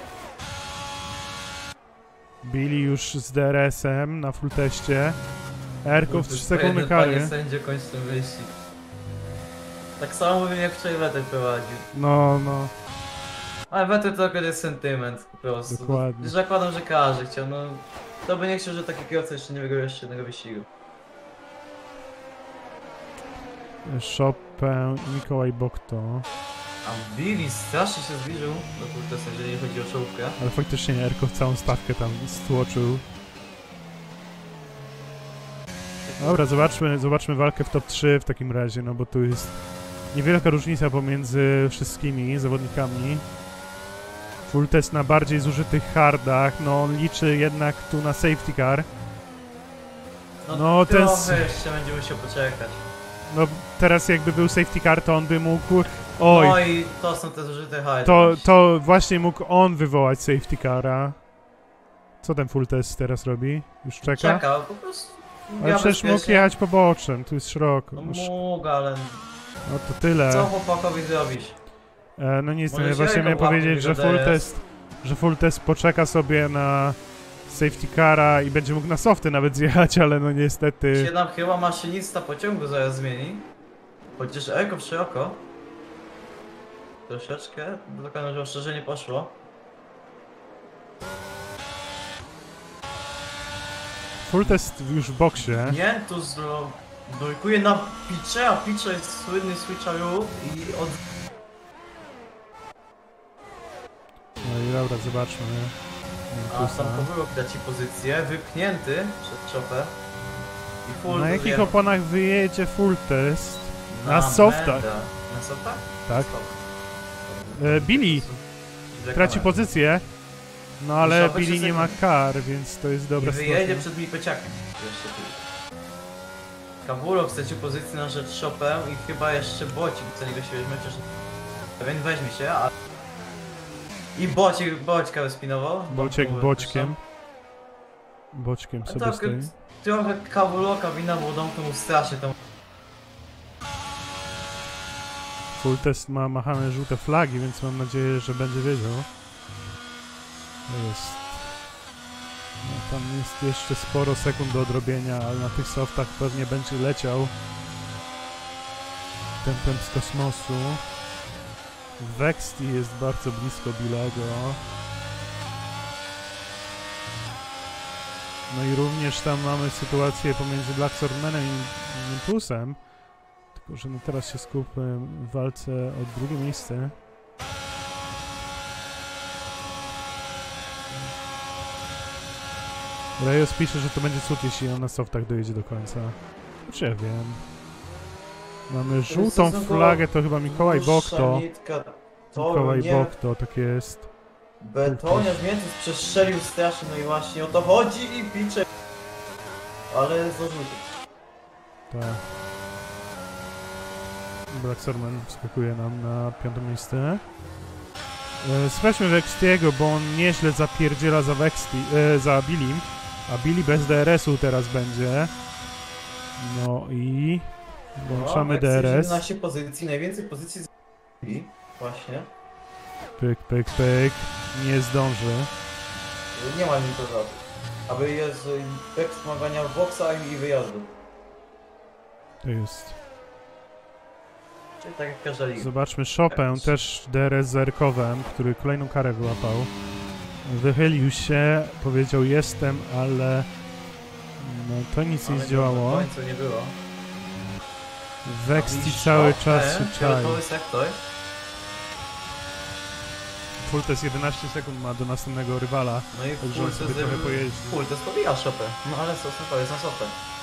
Billy już z DRS-em na full teście. Erkow 3 sekundy Jeden kary. Panie sędzio kończy ten wyścig. Tak samo bym jak wczoraj Vettel prowadził. No. Ale Vettel to akurat jest sentyment po prostu. Dokładnie. Już zakładam, że każdy chciał, no... To by nie chciał, że taki kierowca jeszcze nie wygrał jeszcze jednego wyścigu. Chopin i Mikołaj Bokto. A Billy strasznie się zbliżył do Kurtesa, jeżeli chodzi o czołówkę. Ale faktycznie Erkow całą stawkę tam stłoczył. Dobra, zobaczmy walkę w top 3 w takim razie, no bo tu jest niewielka różnica pomiędzy wszystkimi zawodnikami. Full test na bardziej zużytych hardach, no on liczy jednak tu na safety car. No, ten trochę jeszcze będzie musiał poczekać. No teraz jakby był safety car, to on by mógł... Oj, No i to są te zużyte hajdy. to właśnie mógł on wywołać safety cara. Co ten full test teraz robi? Już czeka? Czeka, po prostu. Ale przecież mógł jechać poboczem, tu jest szeroko. No mógł, ale No to tyle. co chłopakowi zrobić? No nic, Może no, właśnie się miałem jego powiedzieć, łapie, że full test poczeka sobie na safety cara i będzie mógł na softy nawet zjechać, ale no niestety... Się nam chyba maszynista pociągu zaraz zmieni. Chociaż eko w szeroko. Troszeczkę, dokładnie, że ostrzeżenie poszło. Full test już w boksie. Nie, tu dojkuje na Pitche, a Pitche jest słynny switcheroo i od... No i dobra, zobaczmy. A tam Kowalok traci pozycję, wypchnięty przed czopę. I full Na jakich wyjechał. oponach wyjedzie full test? Na softach. Menda. Na softach? Tak. Soft. Billy traci pozycję. No ale Szopę Billy się nie ma kar, więc to jest I dobra wyjedzie sytuacja. przed Mipeciakiem. Jeszcze tu. Kawulok straci pozycję na rzecz Chopę i chyba jeszcze Bocik za niego się weźmie, chociaż pewien weźmie się, a... I Boćka wyspinował. Bociek boczkiem. Boczkiem A sobie tak, stoi. trochę Kawuloka wina, bo domku mu strasznie tam... Full test ma machane żółte flagi, więc mam nadzieję, że będzie wiedział. Jest. No, tam jest jeszcze sporo sekund do odrobienia, ale na tych softach pewnie będzie leciał tempem z kosmosu. Vexty jest bardzo blisko Billego. No i również tam mamy sytuację pomiędzy Black Swordmanem i Impulsem. Tylko, że no teraz się skupmy w walce o drugie miejsce. Reyes pisze, że to będzie cud, jeśli on na softach dojedzie do końca. Znaczy ja wiem. Mamy żółtą flagę, to chyba Mikołaj Bokto. Mikołaj Bokto, tak jest. Betoniarz Miętus przestrzelił strasznie, no i właśnie o to chodzi i picze. Ale zarzucił. Tak. Black Swordman wskakuje nam na 5. miejsce. Sprawdźmy Vextiego, bo on nieźle zapierdziela za za Billim. A Billy bez DRS-u teraz będzie. No i... włączamy DRS. 11 pozycji, najwięcej pozycji z właśnie. Pyk, pyk, pyk. Nie zdąży. Nie ma mi to za to. Aby jest pek wspomagania w boksach i wyjazdu. To jest. Czyli tak jak każda liga. Zobaczmy Chopin, też DRS zerkowem, który kolejną karę wyłapał. Wychylił się, powiedział jestem, ale no to nic nie zdziałało. W końcu nie było. Vexty cały czas się czai. Fioletowy sektor. Full test 11 sekund ma do następnego rywala. No i Także on sobie trochę pojeździ. Full test pobija Chopę. No ale to jest na Chopę.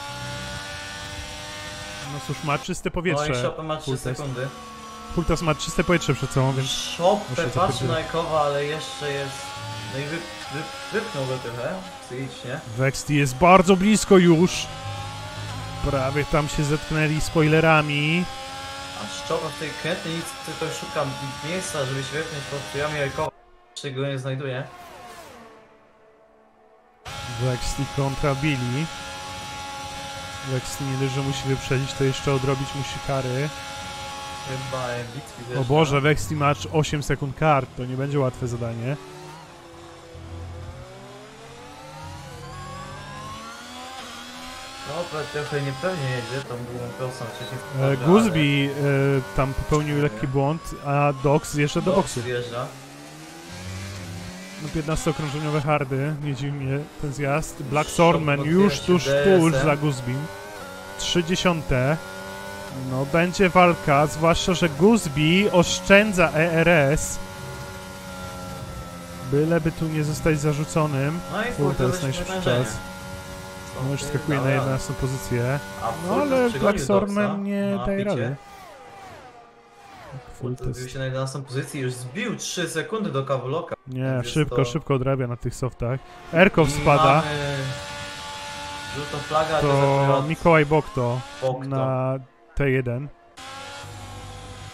No cóż, ma czyste No powietrze. i Chopę ma 3 Full test. sekundy. Full test ma czyste powietrze przed sobą, więc... Chopę muszę to patrzy powiedzieć. na Ekowa, ale jeszcze jest... No i wypchnął go trochę, psychicznie. Vexty jest bardzo blisko już. Prawie tam się zetknęli spoilerami. A Chopę w tej krętnej nic tylko szuka miejsca, żeby się wypchnąć pod drzwiami Ekowa. Czego go nie znajduje. Vexty kontra Billy. Vexty nie dość, że musi wyprzedzić, to jeszcze odrobić musi kary. Chyba bitwy O Boże, Vexty ma 8 sekund kart, to nie będzie łatwe zadanie. No, trochę niepewnie jedzie, tam był prostą wcześniej. Gooseby tam popełnił lekki błąd, a Dox zjeżdża do boksu. Zjeżdża. No 15-okrążeniowe hardy, nie dziwi mnie ten zjazd. Black Swordman Szok już tuż DRS-em. za Goosebym. 30. No będzie walka, zwłaszcza, że Gooseby oszczędza ERS. Byleby tu nie zostać zarzuconym. No i Full to jest też najszybszy wyprzedzenie. czas. No już skakuje na 11 pozycję. A No Full ale też Black przegonił Swordman Doxa nie na daje picie. rady. Full Full zbił test. się na 11 pozycji i już zbił 3 sekundy do Kawuloka. Nie, Więc szybko, to- szybko odrabia na tych softach. Erkow I spada. mamy żółtą flagę, To Mikołaj Bokto Bokto. na T1.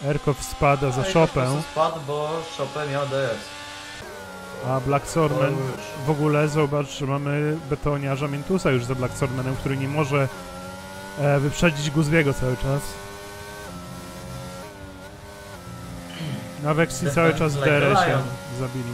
Erkow spada za No i po Shopę, prostu spadł, bo Shopę miał DS. a Black Swordman To już. w ogóle, zobacz, że mamy betoniarza Mientusa już za Black Swordmanem, który nie może wyprzedzić Guzbiego cały czas. Na Vexi cały czas w Like DRS-ie Lion. zabili.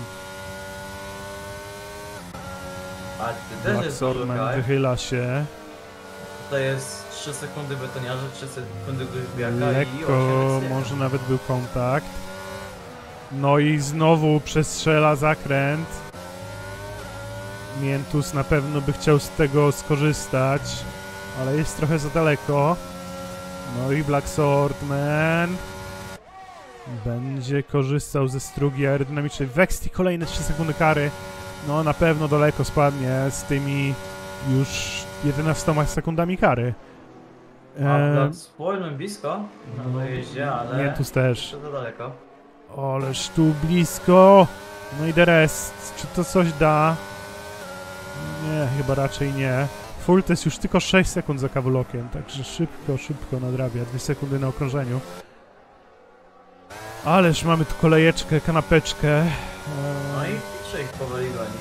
A ty też Black jest dużo, Swordman Kaj. wychyla się. Tutaj jest 3 sekundy betoniarza, 3 sekundy Guzbiaka i 8 Lekko, jest może nawet był kontakt. No i znowu przestrzela zakręt. Mientus na pewno by chciał z tego skorzystać, ale jest trochę za daleko. No i Black Swordman będzie korzystał ze strugi aerodynamicznej. Vexti kolejne 3 sekundy kary. No na pewno daleko spadnie z tymi już 11 sekundami kary. A Black Swordman blisko na dojeździe, ale Mientus też. jeszcze za daleko. Ależ tu blisko. No i DRS. Czy to coś da? Nie, chyba raczej nie. Full to jest już tylko 6 sekund za Kawulokiem, także szybko nadrabia. 2 sekundy na okrążeniu. Ależ mamy tu kolejeczkę, kanapeczkę. No i Pitcher ich powoli goni.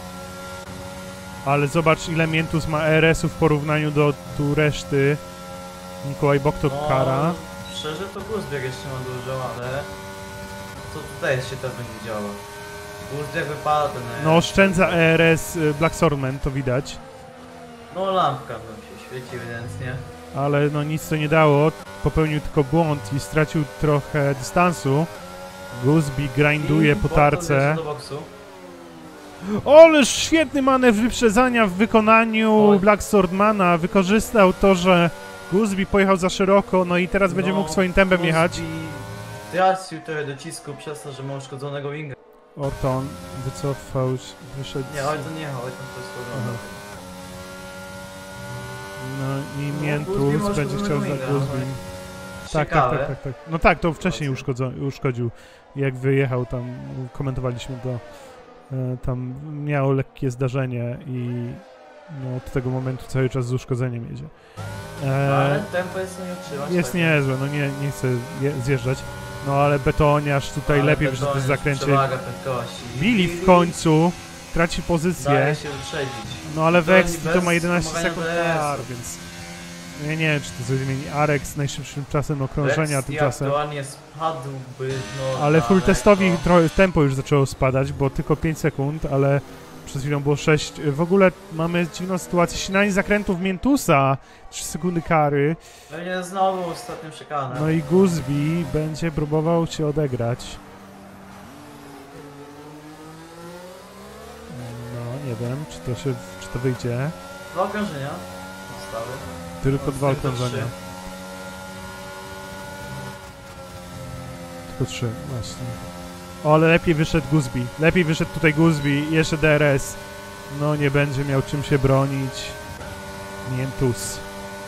Ale zobacz, ile Mientus ma RS-ów w porównaniu do tu reszty. Mikołaj Boktok kara. Szczerze to Guzbiak jeszcze ma dużo, ale to tutaj się też będzie działo. Guzbiak wypada ten No oszczędza ERS Black Swordman, to widać. No lampka nam się świeci ewidentnie. Ale no nic to nie dało. Popełnił tylko błąd i stracił trochę dystansu. Guzbi grinduje I po Bottom tarce. wjeżdża do boksu. Ależ świetny manewr wyprzedzania w wykonaniu Oj. Black Swordmana. Wykorzystał to, że Guzbi pojechał za szeroko, no i teraz będzie mógł swoim tempem Guzbi jechać. Tracił trochę docisku przez to, że ma uszkodzonego winga. Orton wycofał się, wyszedł. Nie, Ojton nie jechał, Ojton to jest uszkodzony. No i Guzbi Mientus ma będzie chciał za uszkodzonego Guzbim. winga. Tak. Ciekawe. No tak, to wcześniej uszkodził. Jak wyjechał tam, komentowaliśmy to. Tam miało lekkie zdarzenie i no, od tego momentu cały czas z uszkodzeniem jedzie. Ale tempo jest nie utrzymać. Jest tak. niezłe, no nie chcę zjeżdżać. No ale betoniarz tutaj Ale lepiej wyszedł w Betoniarz zakręcie. przewaga prędkości. Billy w końcu traci pozycję. Daje się wyprzedzić. No ale Betoni Vexti to bez ma 11 pomagania sekund DS-u. kar, więc ja nie wiem, czy to coś zmieni. Arek z najszybszym czasem okrążenia Vexti tymczasem. aktualnie spadłby, no Ale full daleko. testowi trochę tempo już zaczęło spadać, bo tylko 5 sekund, ale przed chwilą było 6. W ogóle mamy dziwną sytuację. Ścinanie zakrętów Mientusa, 3 sekundy kary. Pewnie znowu ostatnią szykanę. No i Guzbi będzie próbował się odegrać. No, nie wiem, czy to wyjdzie. 2 okrążenia zostały. Tylko 2 Tylko okrążenia. 3. Tylko 3, właśnie. O, ale lepiej wyszedł Guzbi. Lepiej wyszedł tutaj Guzbi. Jeszcze DRS. No, nie będzie miał czym się bronić. Mientus.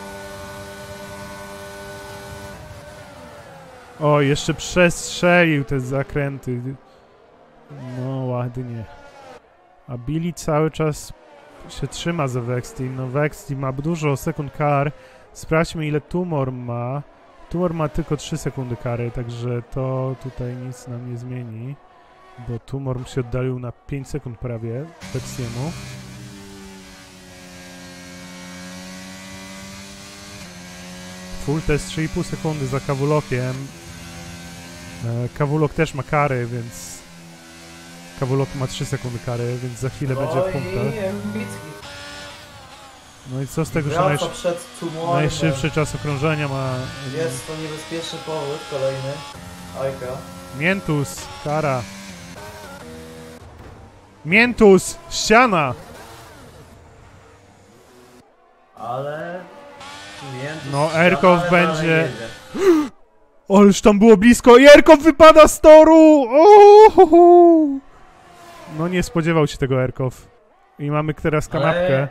O, jeszcze przestrzelił te zakręty. No, ładnie. A Billy cały czas się trzyma za Vexti. No, Vexti ma dużo sekund kar. Sprawdźmy, ile Tumor ma. Tumor ma tylko 3 sekundy kary, także to tutaj nic nam nie zmieni. Bo Tumor się oddalił na 5 sekund prawie Vexiemu. Full test 3,5 sekundy za Kawulokiem. Kawulok też ma kary, więc... Kawulok ma 3 sekundy kary, więc za chwilę będzie w punktach. No i co z tego, że Wraca przed tumorem. najszybszy czas okrążenia ma... Jest to niebezpieczny powód, kolejny. Ajka. Mientus, kara. Mientus, ściana! Ale... Miętus No, ściana, Erkow ale będzie- dalej jedzie. Ależ tam było blisko i Erkow wypada z toru! Uhuhu. No nie spodziewał się tego Erkow. I mamy teraz kanapkę.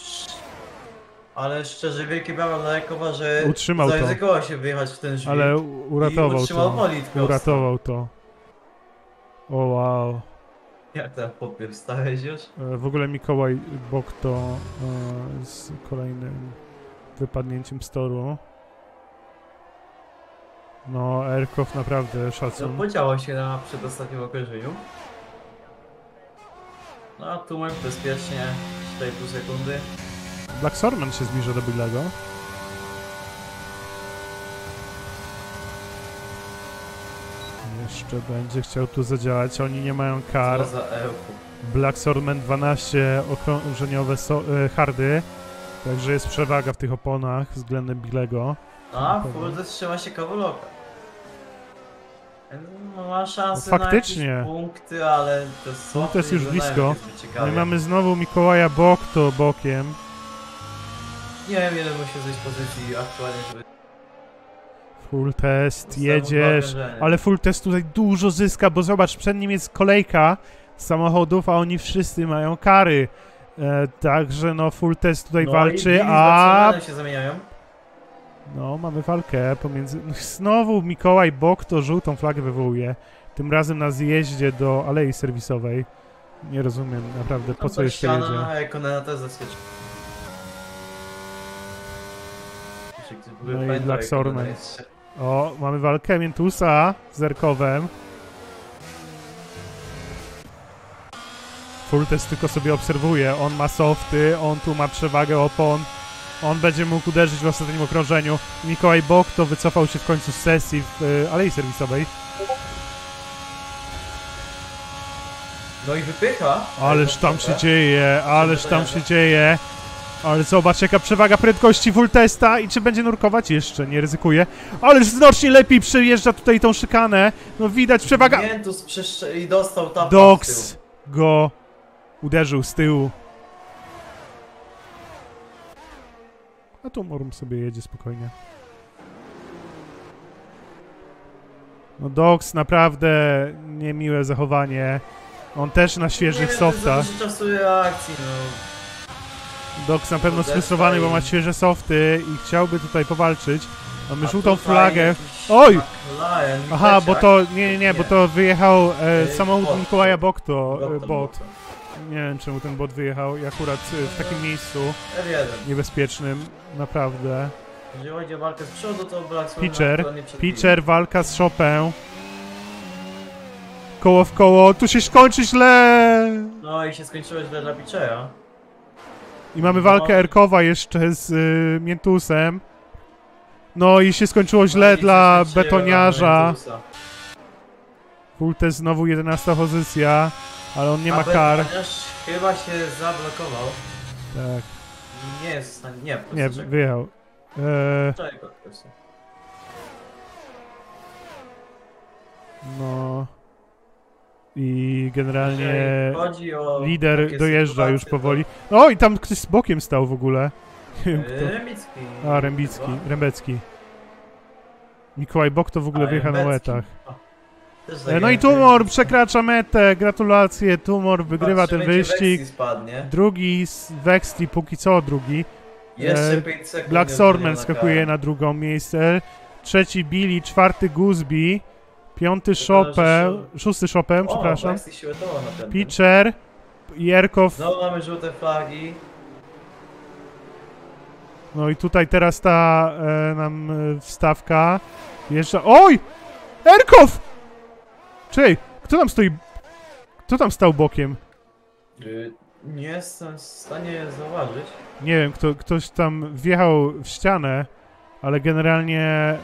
Ale szczerze, wielkie brawa dla Erkowa, że Utrzymał to. zaryzykował się wyjechać w ten drzwi. Ale I uratował utrzymał to. bolid prosto. Uratował to. O wow. Jak tam popie, wstałeś już? W ogóle Mikołaj Bokto z kolejnym wypadnięciem z toru. No, Erkow naprawdę To szacun. podziało się na przedostatnim okrążeniu. No a Tumor bezpiecznie 4,5 sekundy. Black Sorman się zbliża do Billego. Jeszcze będzie chciał tu zadziałać. Oni nie mają kar. Co za elfu. Black Swordman 12 okrążeniowe hardy. Także jest przewaga w tych oponach względem Billego. A, Fuldes trzyma się kawoloka. No, ma szansę No, faktycznie. na jakieś punkty, ale to jest już blisko. No i mamy... mamy znowu Mikołaja Bokto bokiem. Nie wiem, ile musi zejść pozycji aktualnie, żeby... Full test, Zostało jedziesz. dwa okrążenia. Ale full test tutaj dużo zyska, bo zobacz, przed nim jest kolejka samochodów, a oni wszyscy mają kary. Także no full test tutaj No walczy, i Billy z a... Black się zamieniają. No, mamy walkę pomiędzy... No, znowu Mikołaj Bokto żółtą flagę wywołuje. Tym razem na zjeździe do alei serwisowej. Nie rozumiem naprawdę, po co jeszcze jedzie. A Konena też zaskoczy. No i Black Sorman. O, mamy walkę Mientusa z Erkowem. Full test tylko sobie obserwuje. On ma softy, on tu ma przewagę opon. On będzie mógł uderzyć w ostatnim okrążeniu. Mikołaj Bokto wycofał się w końcu z sesji w alei serwisowej. No i wypycha. Ależ tam się dzieje, ależ tam się dzieje. Ale zobacz, jaka przewaga prędkości full testa i czy będzie nurkować? Jeszcze nie ryzykuje. Ależ znacznie lepiej przejeżdża tutaj tą szykanę. No widać przewaga. Mientus i dostał tapa. Dox go uderzył z tyłu. A tu Morum sobie jedzie spokojnie. No Dox naprawdę niemiłe zachowanie. On też na świeżych softach. Nie czasu reakcji, no. Dox na pewno sfrustrowany, bo ma świeże softy i chciałby tutaj powalczyć. Mamy żółtą flagę. Oj! Aha, bo to... Nie, bo to wyjechał samochód Mikołaja Bokto, bot. Nie wiem, czemu ten bot wyjechał i akurat w takim miejscu F1. niebezpiecznym, naprawdę. Jeżeli chodzi o walkę z przodu, to Black Swan Pitcher, walka z Chopin. Koło w koło, tu się skończy źle! No i się skończyło źle dla Pitchera. I mamy walkę Erkowa jeszcze z Mientusem. No i się skończyło źle dla betoniarza. Full test znowu 11 pozycja, ale on nie ma kar. Betoniarz chyba się zablokował. Tak. Nie jest w stanie, nie, po Nie, prostu wyjechał. czekaj po prostu. No. I generalnie Jeżeli chodzi o lider takie dojeżdża sytuacje, już powoli. O, i tam ktoś z bokiem stał w ogóle. Nie wiem kto. Rembicki. A, Rembecki. Mikołaj Bokto w ogóle wyjechał na Rembecki. łetach. O, też No i zagrałem Tumor Rembicki. przekracza metę. Gratulacje, Tumor wygrywa ten Patrzymy, czy wyścig. Vexi spadnie. Drugi z Vexti, póki co drugi. Jeszcze 5 sekund. Black nie Sorman odpłynie na skakuje karę. na drugą miejsce. Trzeci Billy, czwarty Gooseby. Piąty że Chopin, szósty Chopin, O, przepraszam. Vexi się uratował na pewno. Pitcher, Jerkow. Znowu mamy żółte flagi. No i tutaj teraz ta nam wstawka. Jeszcze. Oj! Erkow! Czej, kto tam stoi? Kto tam stał bokiem? Nie jestem w stanie zauważyć. Nie wiem, ktoś tam wjechał w ścianę, ale generalnie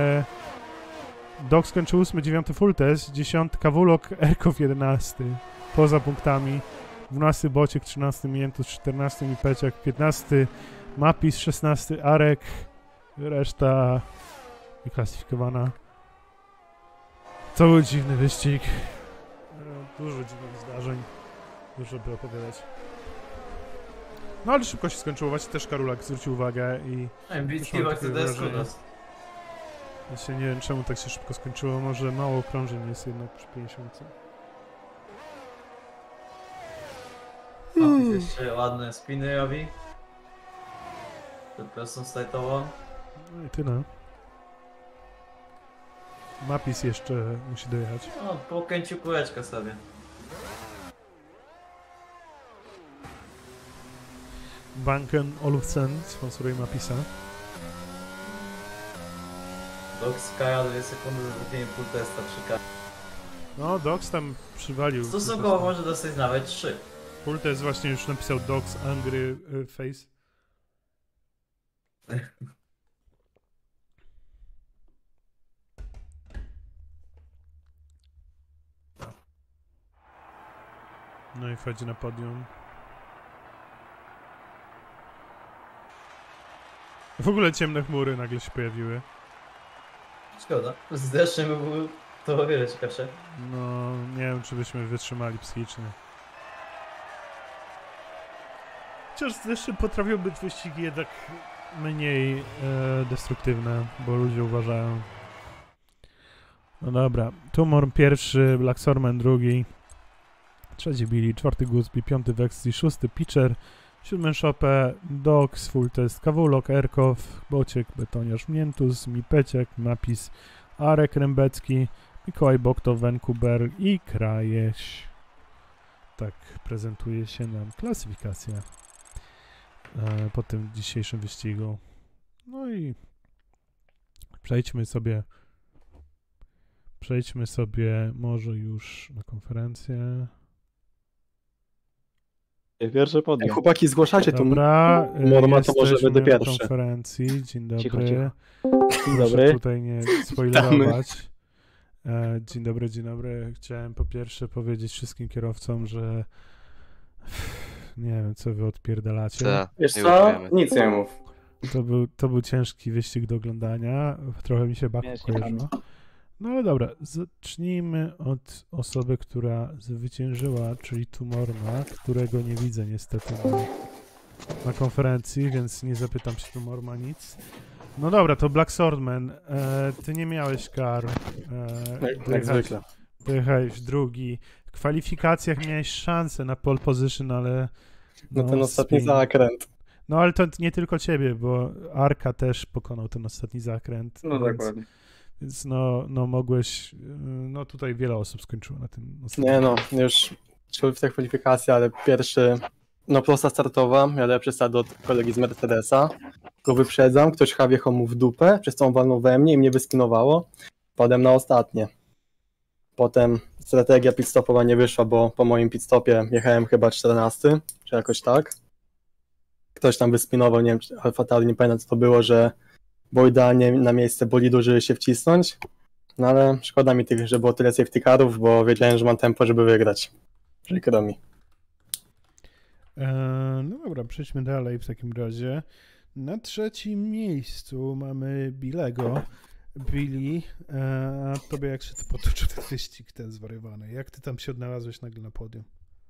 Doc skończył 8, 9 full test, 10 Kawulok, Erkow 11, poza punktami, 12 Bociek, 13 Mientus, 14 Mipeciak, 15 Mapis, 16 Arek, reszta wyklasyfikowana. To był dziwny wyścig, dużo dziwnych zdarzeń, dużo by opowiadać. No ale szybko się skończyło, właśnie też Karulak zwrócił uwagę i... Rembicki w takie akcji wrażenie. desku. Właśnie nie wiem czemu tak się szybko skończyło, może mało okrążeń jest jednak przy 50. Mapis jeszcze ładne spiny robi. Przed prostą startową. No i tyle. Mapis jeszcze musi dojechać. No, pokręcił kółeczko sobie. Banken Olufsen sponsoruje Mapisa. Dox Kaja 2 sekundy za trafienie full testa 3K. No, Dox tam przywalił. Stosunkowo może dostać nawet 3. Full test właśnie już napisał Dox Angry Face. No i wchodzi na podium. W ogóle ciemne chmury nagle się pojawiły. Szkoda. Z deszczem by było to o wiele ciekawsze. No, nie wiem, czy byśmy wytrzymali psychicznie. Chociaż z deszczem potrafią być wyścigi jednak mniej destruktywne, bo ludzie uważają. No dobra, Tumor pierwszy, Black Sorman drugi, trzeci Billy, czwarty Guzby, piąty Vexy, szósty Pitcher, siódmy Shopę, Dox, Full Test, Kawulok, Erkow, Bociek, Betoniarz, Miętus, Mipeciek, Mapis, Arek Rębecki, Mikołaj Bokto, Vancouver i Krajeś. Tak prezentuje się nam klasyfikacja po tym dzisiejszym wyścigu. No i przejdźmy sobie może już na konferencję. Pierwsze podium. Chłopaki, zgłaszacie tu. Dobra, Norma, to może jesteśmy będę na pierwszy. konferencji. Dzień dobry. Cicho, cicho. Dzień Proszę dobry. tutaj nie spoilerować. Dzień dobry, dzień dobry. Chciałem po pierwsze powiedzieć wszystkim kierowcom, że nie wiem, co wy odpierdalacie. Co? Wiesz Nie co? ukrywamy. Nic nie mów. To był ciężki wyścig do oglądania. Trochę mi się Baku Śmiesznie. kojarzyło. No ale dobra, zacznijmy od osoby, która zwyciężyła, czyli Tumorma, którego nie widzę niestety na konferencji, więc nie zapytam się Tumorma nic. No dobra, to Black Swordman, ty nie miałeś kar. Jak zwykle. Dojechałeś drugi. W kwalifikacjach miałeś szansę na pole position, ale... No ten ostatni spin. zakręt. No ale to nie tylko ciebie, bo Arka też pokonał ten ostatni zakręt. No więc, dokładnie. Więc no mogłeś... No tutaj wiele osób skończyło na tym ostatnim. Nie no, już w tej kwalifikacji, ale pierwszy, no prosta startowa, ja lepszy start od kolegi z Mercedesa. Go wyprzedzam, ktoś wjechał mu w dupę, przez co on walnął we mnie i mnie wyspinowało. Padłem na ostatnie. Potem strategia pitstopowa nie wyszła, bo po moim pitstopie jechałem chyba 14, czy jakoś tak. Ktoś tam wyspinował, nie wiem, czy Alfa nie pamiętam co to było, że było idealnie na miejsce bolidu, żeby się wcisnąć. No ale szkoda mi tych, że było tyle safety carów, bo wiedziałem, że mam tempo, żeby wygrać. Przykro mi. No dobra, przejdźmy dalej w takim razie. Na trzecim miejscu mamy Billego. Billy, a tobie jak się to potoczył ten wyścig ten zwariowany? Jak ty tam się odnalazłeś nagle na podium?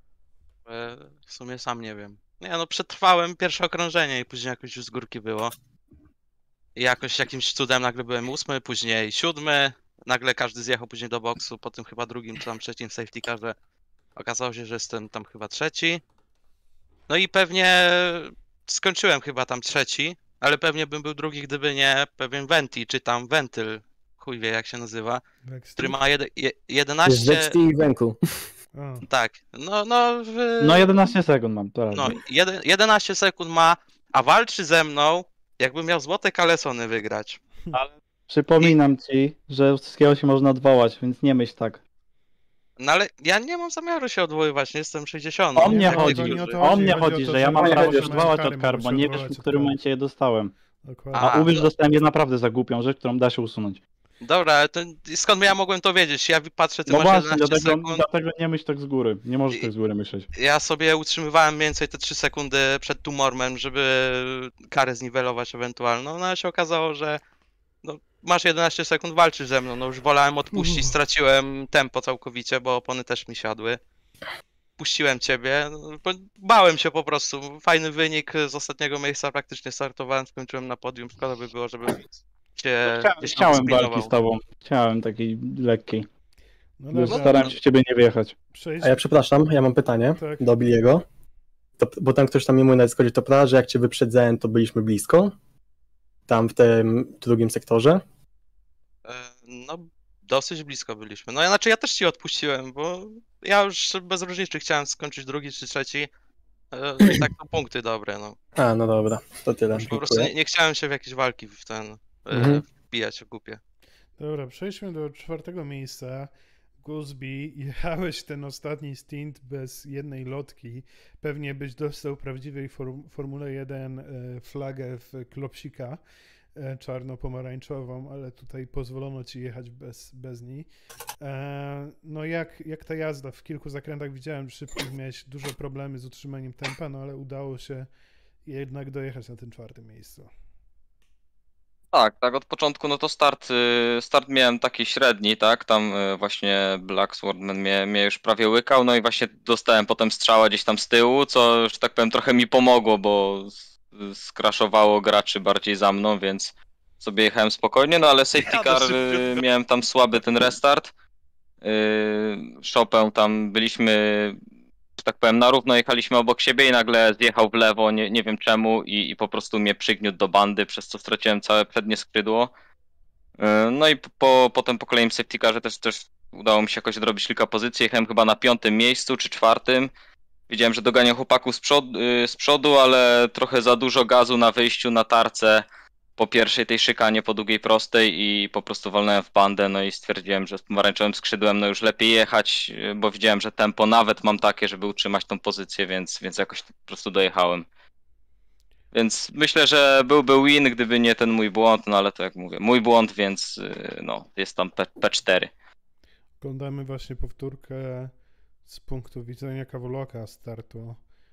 W sumie sam nie wiem. Nie no, przetrwałem pierwsze okrążenie i później jakoś już z górki było. I jakoś jakimś cudem nagle byłem 8, później 7. Nagle każdy zjechał później do boksu, po tym chyba drugim czy tam trzecim safety carze okazało się, że jestem tam chyba trzeci. No i pewnie skończyłem chyba tam trzeci, ale pewnie bym był drugi, gdyby nie pewien Venti, czy tam Wentyl, chuj wie jak się nazywa, który ma 11... Wexty i Węku. O, Tak, No 11 sekund mam, teraz. no 11 sekund ma, a walczy ze mną, jakbym miał złote kalesony wygrać. Przypominam ci, że wszystkiego się można odwołać, więc nie myśl tak. No ale ja nie mam zamiaru się odwoływać, nie jestem 60. O mnie jak chodzi, niektórzy. o mnie chodzi, że ja mam że prawo się będziesz odwołać kary, od kar, bo możesz nie odwołać wiesz, w od którym kar. momencie je dostałem. dokładnie. A A, uwierz, no. dostałem je naprawdę za głupią rzecz, którą da się usunąć. Dobra, ale to skąd ja mogłem to wiedzieć? Ja patrzę, ty No masz właśnie, 11 sekund. dlatego nie myśl tak z góry. Nie możesz tak z góry myśleć. Ja sobie utrzymywałem mniej więcej te 3 sekundy przed Tumormem, żeby karę zniwelować ewentualną, no ale się okazało, że no, masz 11 sekund, walczysz ze mną, no już wolałem odpuścić, straciłem tempo całkowicie, bo opony też mi siadły. Puściłem ciebie, no, bo bałem się po prostu, fajny wynik z ostatniego miejsca, praktycznie startowałem, skończyłem na podium, szkoda by było, żebym cię gdzieś tam Chciałem walki spinował. z tobą. Chciałem takiej lekkiej. No Wiesz, dobra, starałem się w ciebie nie wjechać. przejdź. A ja przepraszam, ja mam pytanie Tak. do Billiego. Bo tam ktoś tam mi mówi na Discordzie, to prawda, że jak cię wyprzedzałem, to byliśmy blisko? Tam w tym drugim sektorze? No, dosyć blisko byliśmy. No, znaczy ja też ci odpuściłem, bo ja już bez różnicy chciałem skończyć drugi czy trzeci. Tak, to punkty dobre, no. A, no dobra, to tyle. Już po prostu nie chciałem się w jakieś walki w ten Mhm. wbijać w głupie. Dobra, przejdźmy do 4. miejsca. Gooseby, jechałeś ten ostatni stint bez jednej lotki. Pewnie byś dostał prawdziwej Formule 1 flagę w klopsika czarno-pomarańczową, ale tutaj pozwolono ci jechać bez niej. No jak ta jazda? W kilku zakrętach widziałem szybkich, miałeś duże problemy z utrzymaniem tempa, no ale udało się jednak dojechać na tym 4. miejscu. Tak, od początku, no to start miałem taki średni, tak, tam właśnie Black Swordman mnie już prawie łykał, no i właśnie dostałem potem strzała gdzieś tam z tyłu, co, że tak powiem, trochę mi pomogło, bo skraszowało graczy bardziej za mną, więc sobie jechałem spokojnie, no ale safety car miałem tam słaby ten restart, Chopin tam byliśmy, że tak powiem, na równo jechaliśmy obok siebie i nagle zjechał w lewo, nie wiem czemu i po prostu mnie przygniótł do bandy, przez co straciłem całe przednie skrzydło. No i potem po kolejnym safety carze też udało mi się jakoś odrobić kilka pozycji, jechałem chyba na 5. miejscu czy 4. Widziałem, że doganiam chłopaków z przodu, ale trochę za dużo gazu na wyjściu na tarce po pierwszej tej szykanie, po długiej prostej i po prostu walnąłem w bandę, no i stwierdziłem, że z pomarańczowym skrzydłem no już lepiej jechać, bo widziałem, że tempo nawet mam takie, żeby utrzymać tą pozycję, więc jakoś po prostu dojechałem. Więc myślę, że byłby win, gdyby nie ten mój błąd, no ale to jak mówię, mój błąd, więc no, jest tam P4. Oglądamy właśnie powtórkę z punktu widzenia Kawoloka startu.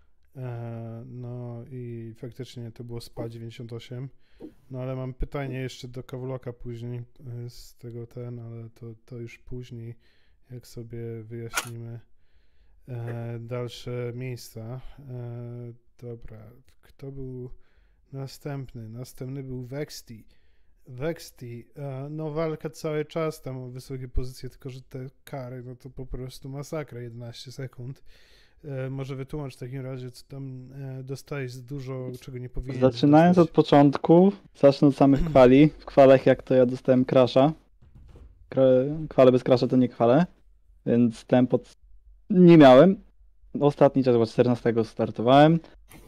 No i faktycznie to było SPA 98. No ale mam pytanie jeszcze do Kawoloka później z tego ale to już później, jak sobie wyjaśnimy dalsze miejsca. Dobra, kto był następny? Następny był Vexty. No walka cały czas tam o wysokie pozycje, tylko że te kary, no to po prostu masakra, 11 sekund. Może wytłumacz w takim razie, co tam dostałeś z dużo, czego nie powinieneś Zaczynając dostać. od początku, zacznę od samych kwali. W kwalach jak to ja dostałem crasha. Kwale bez crasha to nie kwale, więc tempo nie miałem. Ostatni czas, bo 14 startowałem.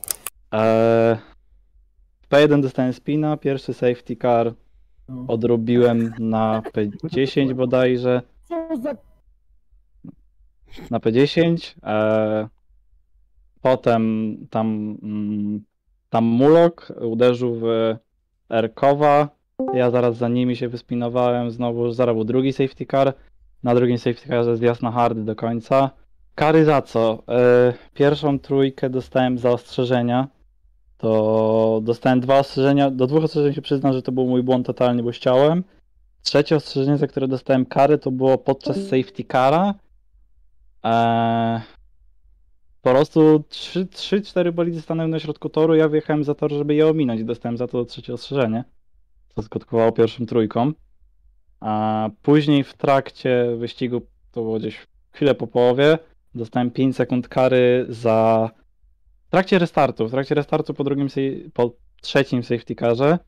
W P1 dostałem spina, pierwszy safety car odrobiłem na P10 bodajże. Na P10. Potem tam Mulok uderzył w Erkowa. Ja zaraz za nimi się wyspinowałem. Znowu zaraz był drugi safety car. Na drugim safety carze zjazd na hardy do końca. Kary za co? Pierwszą trójkę dostałem za ostrzeżenia. To dostałem 2 ostrzeżenia. Do 2 ostrzeżeń się przyznam, że to był mój błąd totalnie, bo chciałem. Trzecie ostrzeżenie, za które dostałem kary, to było podczas safety cara. Po prostu 3-4 bolidy stanęły na środku toru, ja wyjechałem za tor, żeby je ominąć i dostałem za to 3. ostrzeżenie, co skutkowało pierwszą trójką. A później w trakcie wyścigu, to było gdzieś chwilę po połowie, dostałem 5 sekund kary za... W trakcie restartu po 3. safety carze.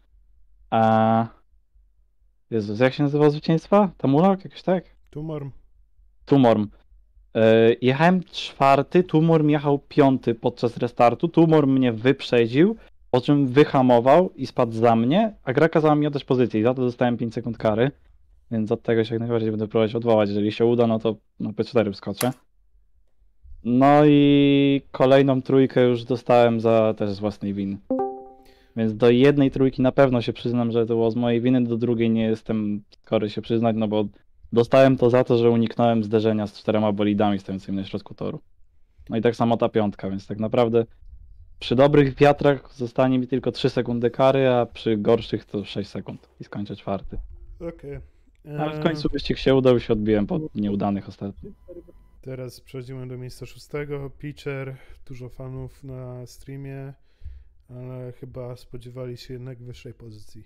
Jezus, jak się nazywał zwycięstwa? Tamulok? Jakoś tak? Tumorm. Jechałem 4, Tumor jechał 5 podczas restartu, Tumor mnie wyprzedził, po czym wyhamował i spadł za mnie, a gra kazała mi oddać pozycję i za to dostałem 5 sekund kary, więc od tego się jak najbardziej będę próbować odwołać, jeżeli się uda, no to na P4 wskoczę. No i kolejną trójkę już dostałem też z własnej winy. Więc do jednej trójki na pewno się przyznam, że to było z mojej winy, do drugiej nie jestem skory się przyznać, no bo dostałem to za to, że uniknąłem zderzenia z 4 bolidami stojącymi na środku toru. No i tak samo ta 5, więc tak naprawdę przy dobrych wiatrach zostanie mi tylko 3 sekundy kary, a przy gorszych to 6 sekund i skończę 4. Okej. Ale w końcu wyścig się udał i się odbiłem po nieudanych ostatnich. Teraz przechodzimy do miejsca 6. Pitcher, dużo fanów na streamie, ale chyba spodziewali się jednak wyższej pozycji.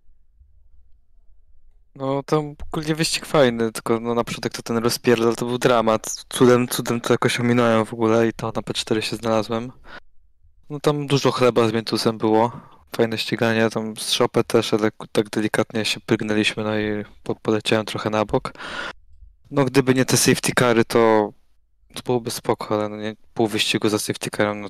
No tam ogólnie wyścig fajny, tylko no na początek to ten rozpierdol to był dramat. Cudem to jakoś ominąłem w ogóle i to na P4 się znalazłem. No tam dużo chleba z miętusem było. Fajne ściganie, tam z Chopin też, ale tak delikatnie się prygnęliśmy, no i poleciałem trochę na bok. No gdyby nie te safety cary, to byłoby spoko, ale no nie, pół wyścigu za safety carem, no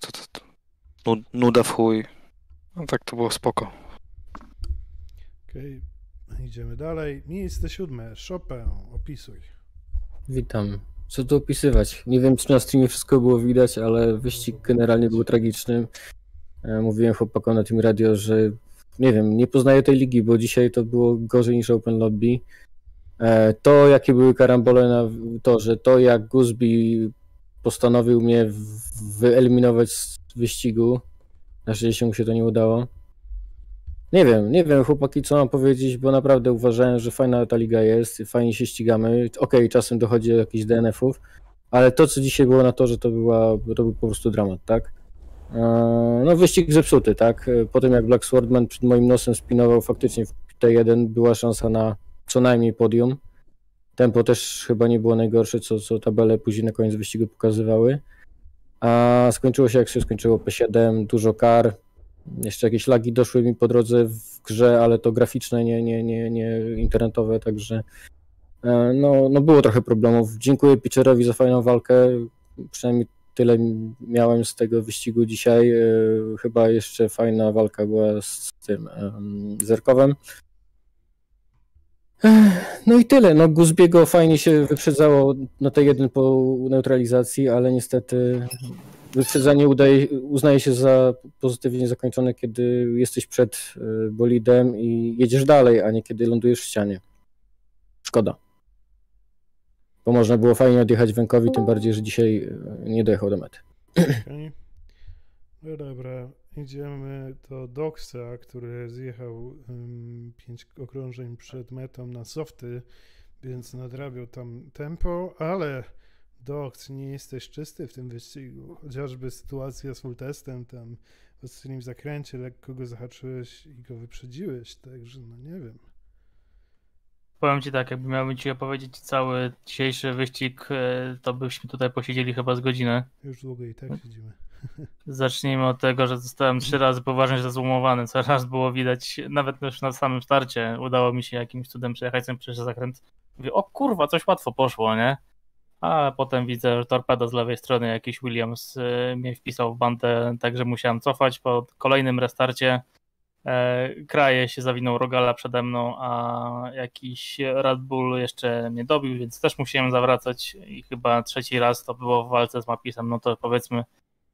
to nuda w chuj. No tak to było spoko. Okej. Idziemy dalej. Miejsce 7. Chopin, opisuj. Witam. Co tu opisywać? Nie wiem, czy na streamie wszystko było widać, ale wyścig generalnie był tragiczny. Mówiłem chłopakom na tym radio, że nie wiem, nie poznaję tej ligi, bo dzisiaj to było gorzej niż Open Lobby. To, jakie były karambole na torze, to jak Guzby postanowił mnie wyeliminować z wyścigu, na szczęście mu się to nie udało. Nie wiem chłopaki, co mam powiedzieć, bo naprawdę uważałem, że fajna ta liga jest, fajnie się ścigamy. Okej, czasem dochodzi do jakichś DNF-ów, ale to, co dzisiaj było na torze, to był po prostu dramat, tak? No wyścig zepsuty, tak? Po tym jak Black Swordman przed moim nosem spinował faktycznie w T1, była szansa na co najmniej podium. Tempo też chyba nie było najgorsze, co tabele później na koniec wyścigu pokazywały. A skończyło się jak się skończyło, P7, dużo kar. Jeszcze jakieś lagi doszły mi po drodze w grze, ale to graficzne, nie internetowe, także no było trochę problemów. Dziękuję Pitcherowi za fajną walkę, przynajmniej tyle miałem z tego wyścigu dzisiaj. Chyba jeszcze fajna walka była z tym Zerkowem. No i tyle. No Guzbiego fajnie się wyprzedzało na tej jeden po neutralizacji, ale niestety wyprzedzanie uznaje się za pozytywnie zakończone, kiedy jesteś przed bolidem i jedziesz dalej, a nie kiedy lądujesz w ścianie. Szkoda. Bo można było fajnie odjechać Wękowi, tym bardziej, że dzisiaj nie dojechał do mety. Okay. No dobra, idziemy do Doxa, który zjechał 5 okrążeń przed metą na softy, więc nadrabiał tam tempo, ale Dox, nie jesteś czysty w tym wyścigu. Chociażby sytuacja z full testem tam w ostatnim zakręcie, lekko go zahaczyłeś i go wyprzedziłeś, także no nie wiem. Powiem ci tak, jakby miałbym ci opowiedzieć cały dzisiejszy wyścig, to byśmy tutaj posiedzieli chyba z godzinę. Już długo i tak siedzimy. Zacznijmy od tego, że zostałem 3 razy poważnie zazłomowany, co raz było widać, nawet już na samym starcie udało mi się jakimś cudem przejechać ten pierwszy zakręt. Mówię, o kurwa, coś łatwo poszło, nie? A potem widzę, że torpeda z lewej strony, jakiś Williams mnie wpisał w bandę, także musiałem cofać. Po kolejnym restarcie kraje się zawinął Rogala przede mną, a jakiś Red Bull jeszcze mnie dobił, więc też musiałem zawracać i chyba trzeci raz to było w walce z Mapisem, no to powiedzmy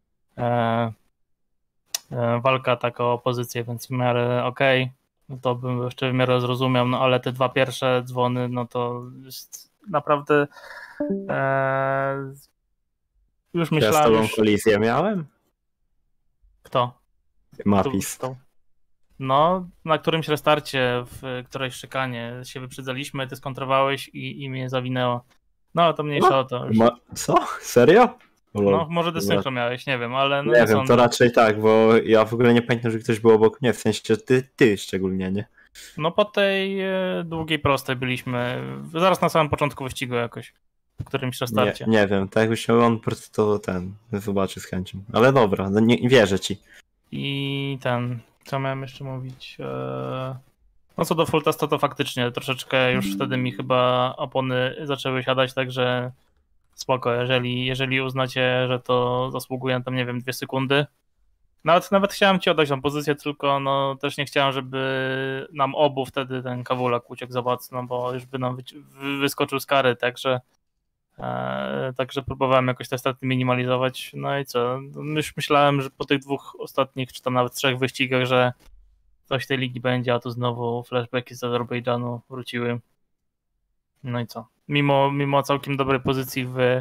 walka taka o pozycję, więc w miarę okej. No to bym jeszcze w miarę zrozumiał, no ale te 2 pierwsze dzwony, no to jest naprawdę już myślałem... Ja z tobą już... kolizję miałem? Kto? Mapis. No, na którymś restarcie, w którejś szykanie się wyprzedzaliśmy, ty skontrowałeś i mnie zawinęło. No, ale to mniejsza o to. Już. Co? Serio? No, może dysynchro miałeś, nie wiem, ale... No, nie wiem, to raczej tak, bo ja w ogóle nie pamiętam, że ktoś był obok mnie, w sensie ty szczególnie, nie? No, po tej długiej prostej byliśmy, zaraz na samym początku wyścigu jakoś, w którymś restarcie. Nie wiem, tak jakby się on po prostu to zobaczy z chęcią. Ale dobra, no nie wierzę ci. I co miałem jeszcze mówić? No co do full testu, to faktycznie troszeczkę już wtedy mi chyba opony zaczęły siadać, także spoko, jeżeli uznacie, że to zasługuje na tam, nie wiem, 2 sekundy. Nawet chciałem ci oddać tą pozycję, tylko no też nie chciałem, żeby nam obu wtedy ten Kawulak uciekł za mocno, bo już by nam wyskoczył z kary, także próbowałem jakoś te straty minimalizować. No i co? Już myślałem, że po tych 2 ostatnich, czy tam nawet 3 wyścigach, że coś tej ligi będzie, a tu znowu flashbacki z Azerbejdżanu wróciły. No i co? Mimo całkiem dobrej pozycji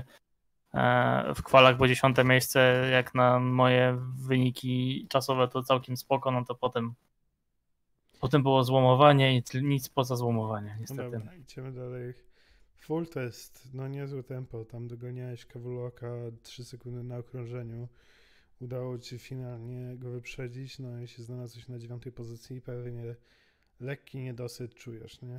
w kwalach, bo 10. miejsce, jak na moje wyniki czasowe, to całkiem spoko, no to potem było złomowanie i nic poza złomowanie, niestety. Dobra, idziemy dalej. Full test, no niezłe tempo, tam dogoniałeś Kawuloka 3 sekundy na okrążeniu. Udało ci finalnie go wyprzedzić, no i się znalazłeś na 9. pozycji i pewnie lekki niedosyt czujesz, nie?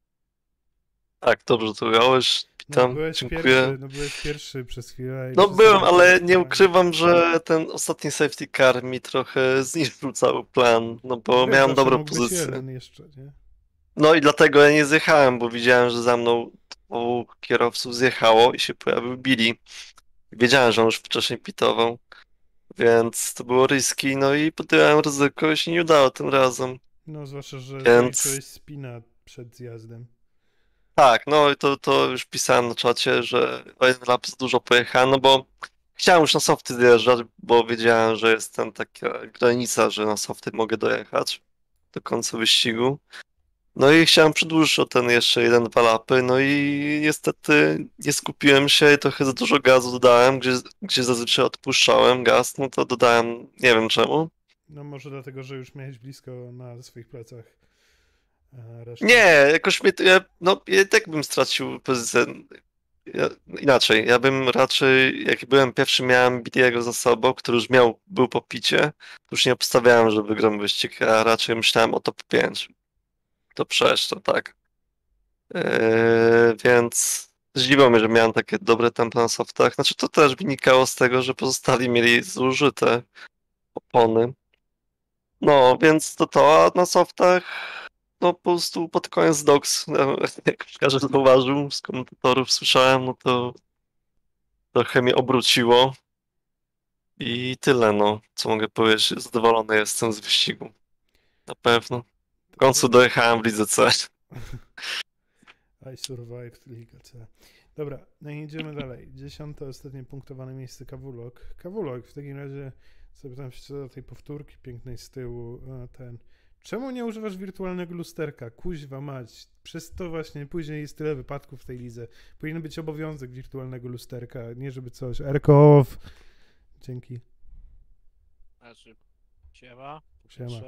Tak, dobrze to ująłeś. Witam, dziękuję. Byłeś pierwszy przez chwilę. No byłem, ale nie ukrywam, że ten ostatni safety car mi trochę zniszczył cały plan, no bo miałem dobrą pozycję. Jeszcze, nie? No i dlatego ja nie zjechałem, bo widziałem, że za mną 2 kierowców zjechało i się pojawił Billy. Wiedziałem, że on już wcześniej pitował, więc to było risky, no i podjąłem ryzyko i się nie udało tym razem. No zwłaszcza, że więc... skończyłeś spina przed zjazdem. Tak, no i to już pisałem na czacie, że o jeden lap za dużo pojechałem, no bo chciałem już na softy zjeżdżać, bo wiedziałem, że jest tam taka granica, że na softy mogę dojechać do końca wyścigu. No i chciałem przedłużyć o ten jeszcze 1-2 lapy, no i niestety nie skupiłem się i trochę za dużo gazu dodałem, gdzie zazwyczaj odpuszczałem gaz, no to dodałem, nie wiem czemu. No może dlatego, że już miałeś blisko na swoich plecach resztę. Nie, jakoś mnie, ja tak bym stracił pozycję. Inaczej, ja bym raczej, jak byłem pierwszy, miałem Bidiego za sobą, który już był po picie, to już nie obstawiałem, że wygram wyścig, a raczej myślałem o top 5. To przejść, to tak. Więc zdziwiło mnie, że miałem takie dobre tempo na softach. Znaczy to też wynikało z tego, że pozostali mieli zużyte opony. No, więc to, a na softach no po prostu pod koniec doks, jak każdy zauważył, z komentatorów słyszałem, no to trochę mnie obróciło. I tyle, no, co mogę powiedzieć. Zadowolony jestem z wyścigu. Na pewno. W końcu dojechałem w lidze C. I survived Liga C. Dobra, no i idziemy dalej. 10. ostatnie punktowane miejsce Kawulok. Kawulok, w takim razie zapytam się co do tej powtórki pięknej z tyłu. Czemu nie używasz wirtualnego lusterka? Kuźwa mać. Przez to właśnie później jest tyle wypadków w tej lidze. Powinien być obowiązek wirtualnego lusterka, nie żeby coś. Erkow. Dzięki. Znaczy, siema. Siema.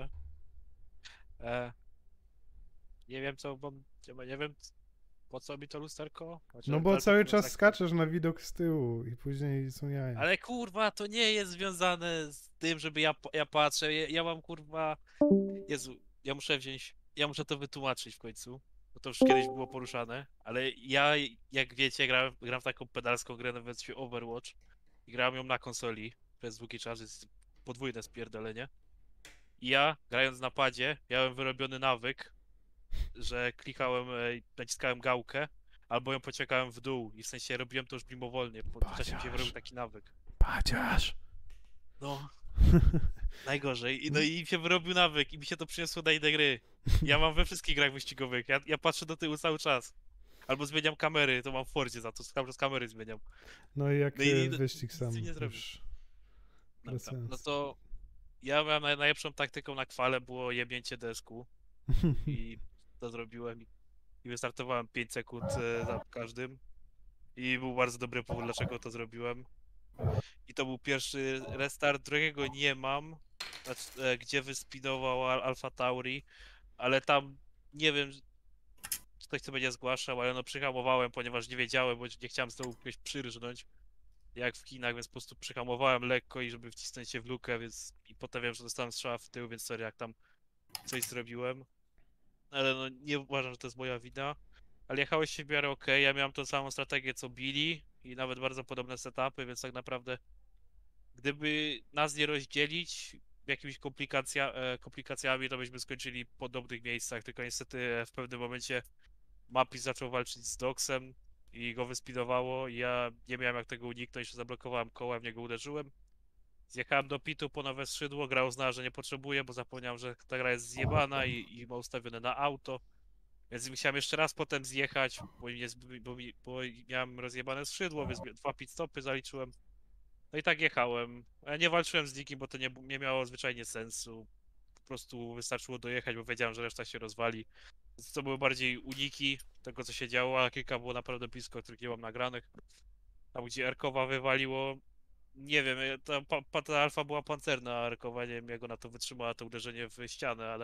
Nie wiem co, bo nie wiem po co mi to lusterko. Znaczy, No bo cały czas skaczesz na widok z tyłu i później są jaja. Ale kurwa, to nie jest związane z tym, żeby ja patrzę. Ja mam kurwa. Jezu, ja muszę to wytłumaczyć w końcu. Bo to już kiedyś było poruszane. Ale ja, jak wiecie, gram w taką pedalską grę na wersji Overwatch. I grałem ją na konsoli przez długi czas, jest podwójne spierdolenie. I ja, grając na padzie, miałem wyrobiony nawyk, że klikałem, naciskałem gałkę, albo ją pociągałem w dół. I w sensie robiłem to już mimowolnie, bo wcześniej mi się wyrobił taki nawyk. Padziarz! No. Najgorzej. No i się wyrobił nawyk i mi się to przyniosło do innej gry. Ja mam we wszystkich grach wyścigowych. Ja patrzę do tyłu cały czas. Albo zmieniam kamery, to mam w Fordzie za to, cały czas kamery zmieniam. No i jak wyścig sam nie już... No to ja miałem najlepszą taktyką na kwale było jebnięcie desku. I to zrobiłem. I wystartowałem 5 sekund za każdym. I był bardzo dobry powód, dlaczego to zrobiłem. I to był pierwszy restart, drugiego nie mam, gdzie wyspinował Alfa Tauri, ale tam nie wiem, czy ktoś to będzie zgłaszał, ale no przyhamowałem, ponieważ nie wiedziałem, bo nie chciałem znowu kogoś przyrżnąć, jak w kinach, więc po prostu przyhamowałem lekko i żeby wcisnąć się w lukę, więc i potem wiem, że dostałem strzała w tył, więc sorry, jak tam coś zrobiłem. Ale no nie uważam, że to jest moja wina. Ale jechałeś się w miarę okej, ja miałem tą samą strategię co Billy i nawet bardzo podobne setupy, więc tak naprawdę gdyby nas nie rozdzielić jakimiś komplikacjami, to byśmy skończyli w podobnych miejscach, tylko niestety w pewnym momencie Mapis zaczął walczyć z Doxem i go wyspinowało i ja nie miałem jak tego uniknąć, zablokowałem koła, w niego uderzyłem. Zjechałem do pitu po nowe skrzydło, gra uznała, że nie potrzebuje, bo zapomniałem, że ta gra jest zjebana i ma ustawione na auto. Więc musiałem jeszcze raz potem zjechać, bo miałem rozjebane skrzydło, więc 2 pit stopy zaliczyłem. No i tak jechałem. Ja nie walczyłem z nikim, bo to nie miało zwyczajnie sensu. Po prostu wystarczyło dojechać, bo wiedziałem, że reszta się rozwali. Więc to były bardziej uniki tego, co się działo, a kilka było naprawdę blisko, których nie mam nagranych. Tam, gdzie Erkowa wywaliło, nie wiem, ta alfa była pancerna, a Erkowa, nie wiem, jak ona to wytrzymała, to uderzenie w ścianę, ale...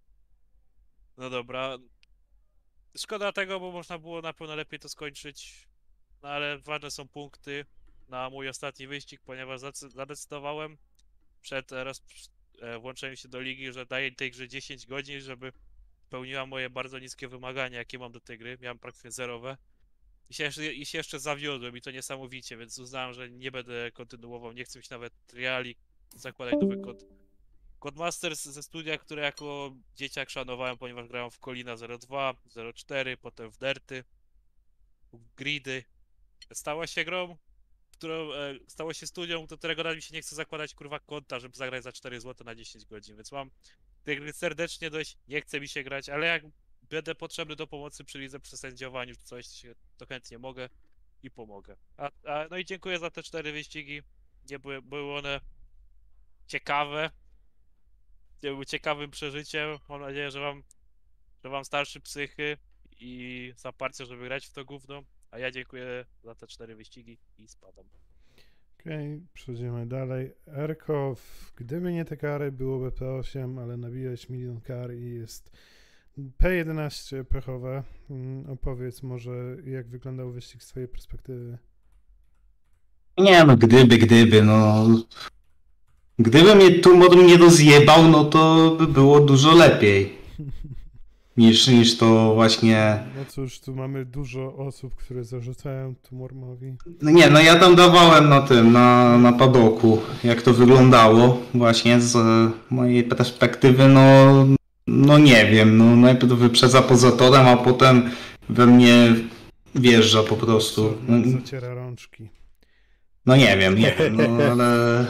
No dobra. Szkoda tego, bo można było na pewno lepiej to skończyć. No ale ważne są punkty na mój ostatni wyścig, ponieważ zadecydowałem przed włączeniem się do ligi, że daję tej grze 10 godzin, żeby spełniła moje bardzo niskie wymagania, jakie mam do tej gry. Miałem praktycznie zerowe. I się jeszcze zawiodłem i to niesamowicie, więc uznałem, że nie będę kontynuował. Nie chcę mieć nawet reali, zakładać nowy kod. Codemasters ze studia, które jako dzieciak szanowałem, ponieważ grałem w Kolina 02, 04, potem w Dirty, w Gridy. Stała się grą, stało się studią, do którego nawet mi się nie chce zakładać kurwa konta, żeby zagrać za 4 zł na 10 godzin, więc mam tej gry serdecznie dość, nie chce mi się grać, ale jak będę potrzebny do pomocy przy lidze, przy sędziowaniu czy coś, to chętnie mogę i pomogę. No i dziękuję za te 4 wyścigi. Nie były one ciekawe. Były ciekawym przeżyciem. Mam nadzieję, że wam starszy psychy i zaparcie, żeby grać w to gówno. A ja dziękuję za te 4 wyścigi i spadam. Okej, przechodzimy dalej. Erko, gdyby nie te kary, byłoby P8, ale nabiłeś 1 000 000 kar i jest P11 pechowe. Opowiedz może, jak wyglądał wyścig z twojej perspektywy. Nie no, gdyby, no... Gdyby mnie Tumor nie rozjebał, no to by było dużo lepiej. Niż to właśnie... No cóż, tu mamy dużo osób, które zarzucają Tumormowi. No nie, no ja tam dawałem na tym, na padoku, jak to wyglądało właśnie z mojej perspektywy, no nie wiem, no najpierw wyprzedza poza torem, a potem we mnie wjeżdża po prostu. Zaciera rączki. No nie wiem, no ale...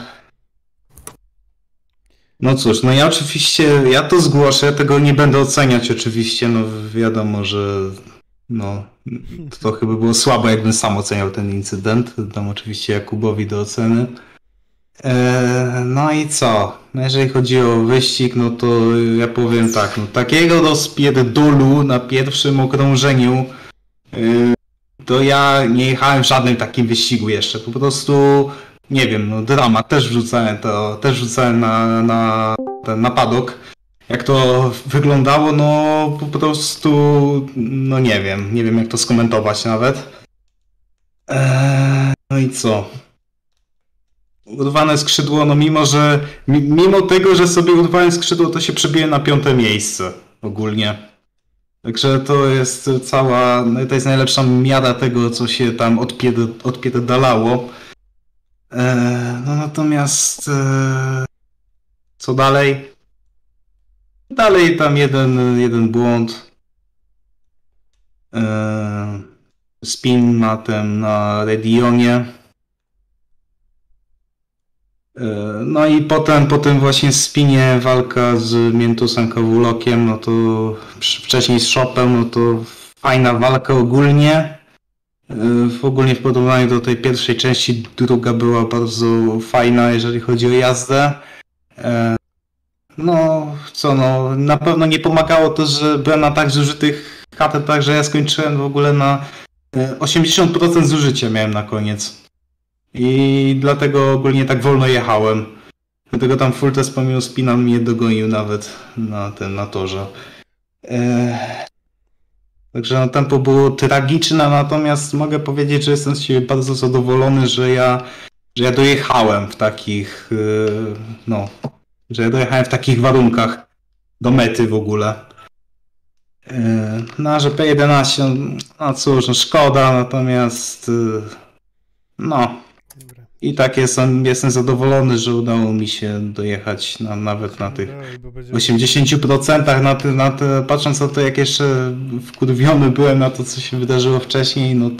No cóż, no ja oczywiście, ja to zgłoszę, tego nie będę oceniać oczywiście, no wiadomo, że no to chyba było słabo, jakbym sam oceniał ten incydent, dam oczywiście Jakubowi do oceny. No i co? No jeżeli chodzi o wyścig, no to ja powiem tak, no takiego rozpierdolu na pierwszym okrążeniu to ja nie jechałem w żadnym takim wyścigu jeszcze, po prostu nie wiem, no dramat, też wrzucałem na padok. Jak to wyglądało, no po prostu, no nie wiem jak to skomentować nawet. No i co? Urwane skrzydło, no mimo tego, że sobie urwałem skrzydło, to się przebiję na 5. miejsce ogólnie. Także to jest to jest najlepsza miara tego, co się tam odpierdalało. No natomiast co dalej? Dalej tam jeden błąd. Spin na Redionie. No i potem właśnie w spinie walka z Miętusem Kawulokiem, no to wcześniej z Shopem, no to fajna walka ogólnie. Ogólnie w porównaniu do tej pierwszej części druga była bardzo fajna, jeżeli chodzi o jazdę. No na pewno nie pomagało to, że byłem na tak zużytych katetach, że ja skończyłem w ogóle na 80% zużycia miałem na koniec. I dlatego ogólnie tak wolno jechałem. Dlatego tam full test pomimo spina mnie dogonił nawet na torze. Także no, tempo było tragiczne, natomiast mogę powiedzieć, że jestem z siebie bardzo zadowolony, że ja dojechałem w takich, że ja dojechałem w takich warunkach do mety w ogóle. No, że P11, no cóż, no szkoda, natomiast i tak jestem zadowolony, że udało mi się dojechać nawet na tych 80%, patrząc na to, jak jeszcze wkurwiony byłem na to, co się wydarzyło wcześniej, no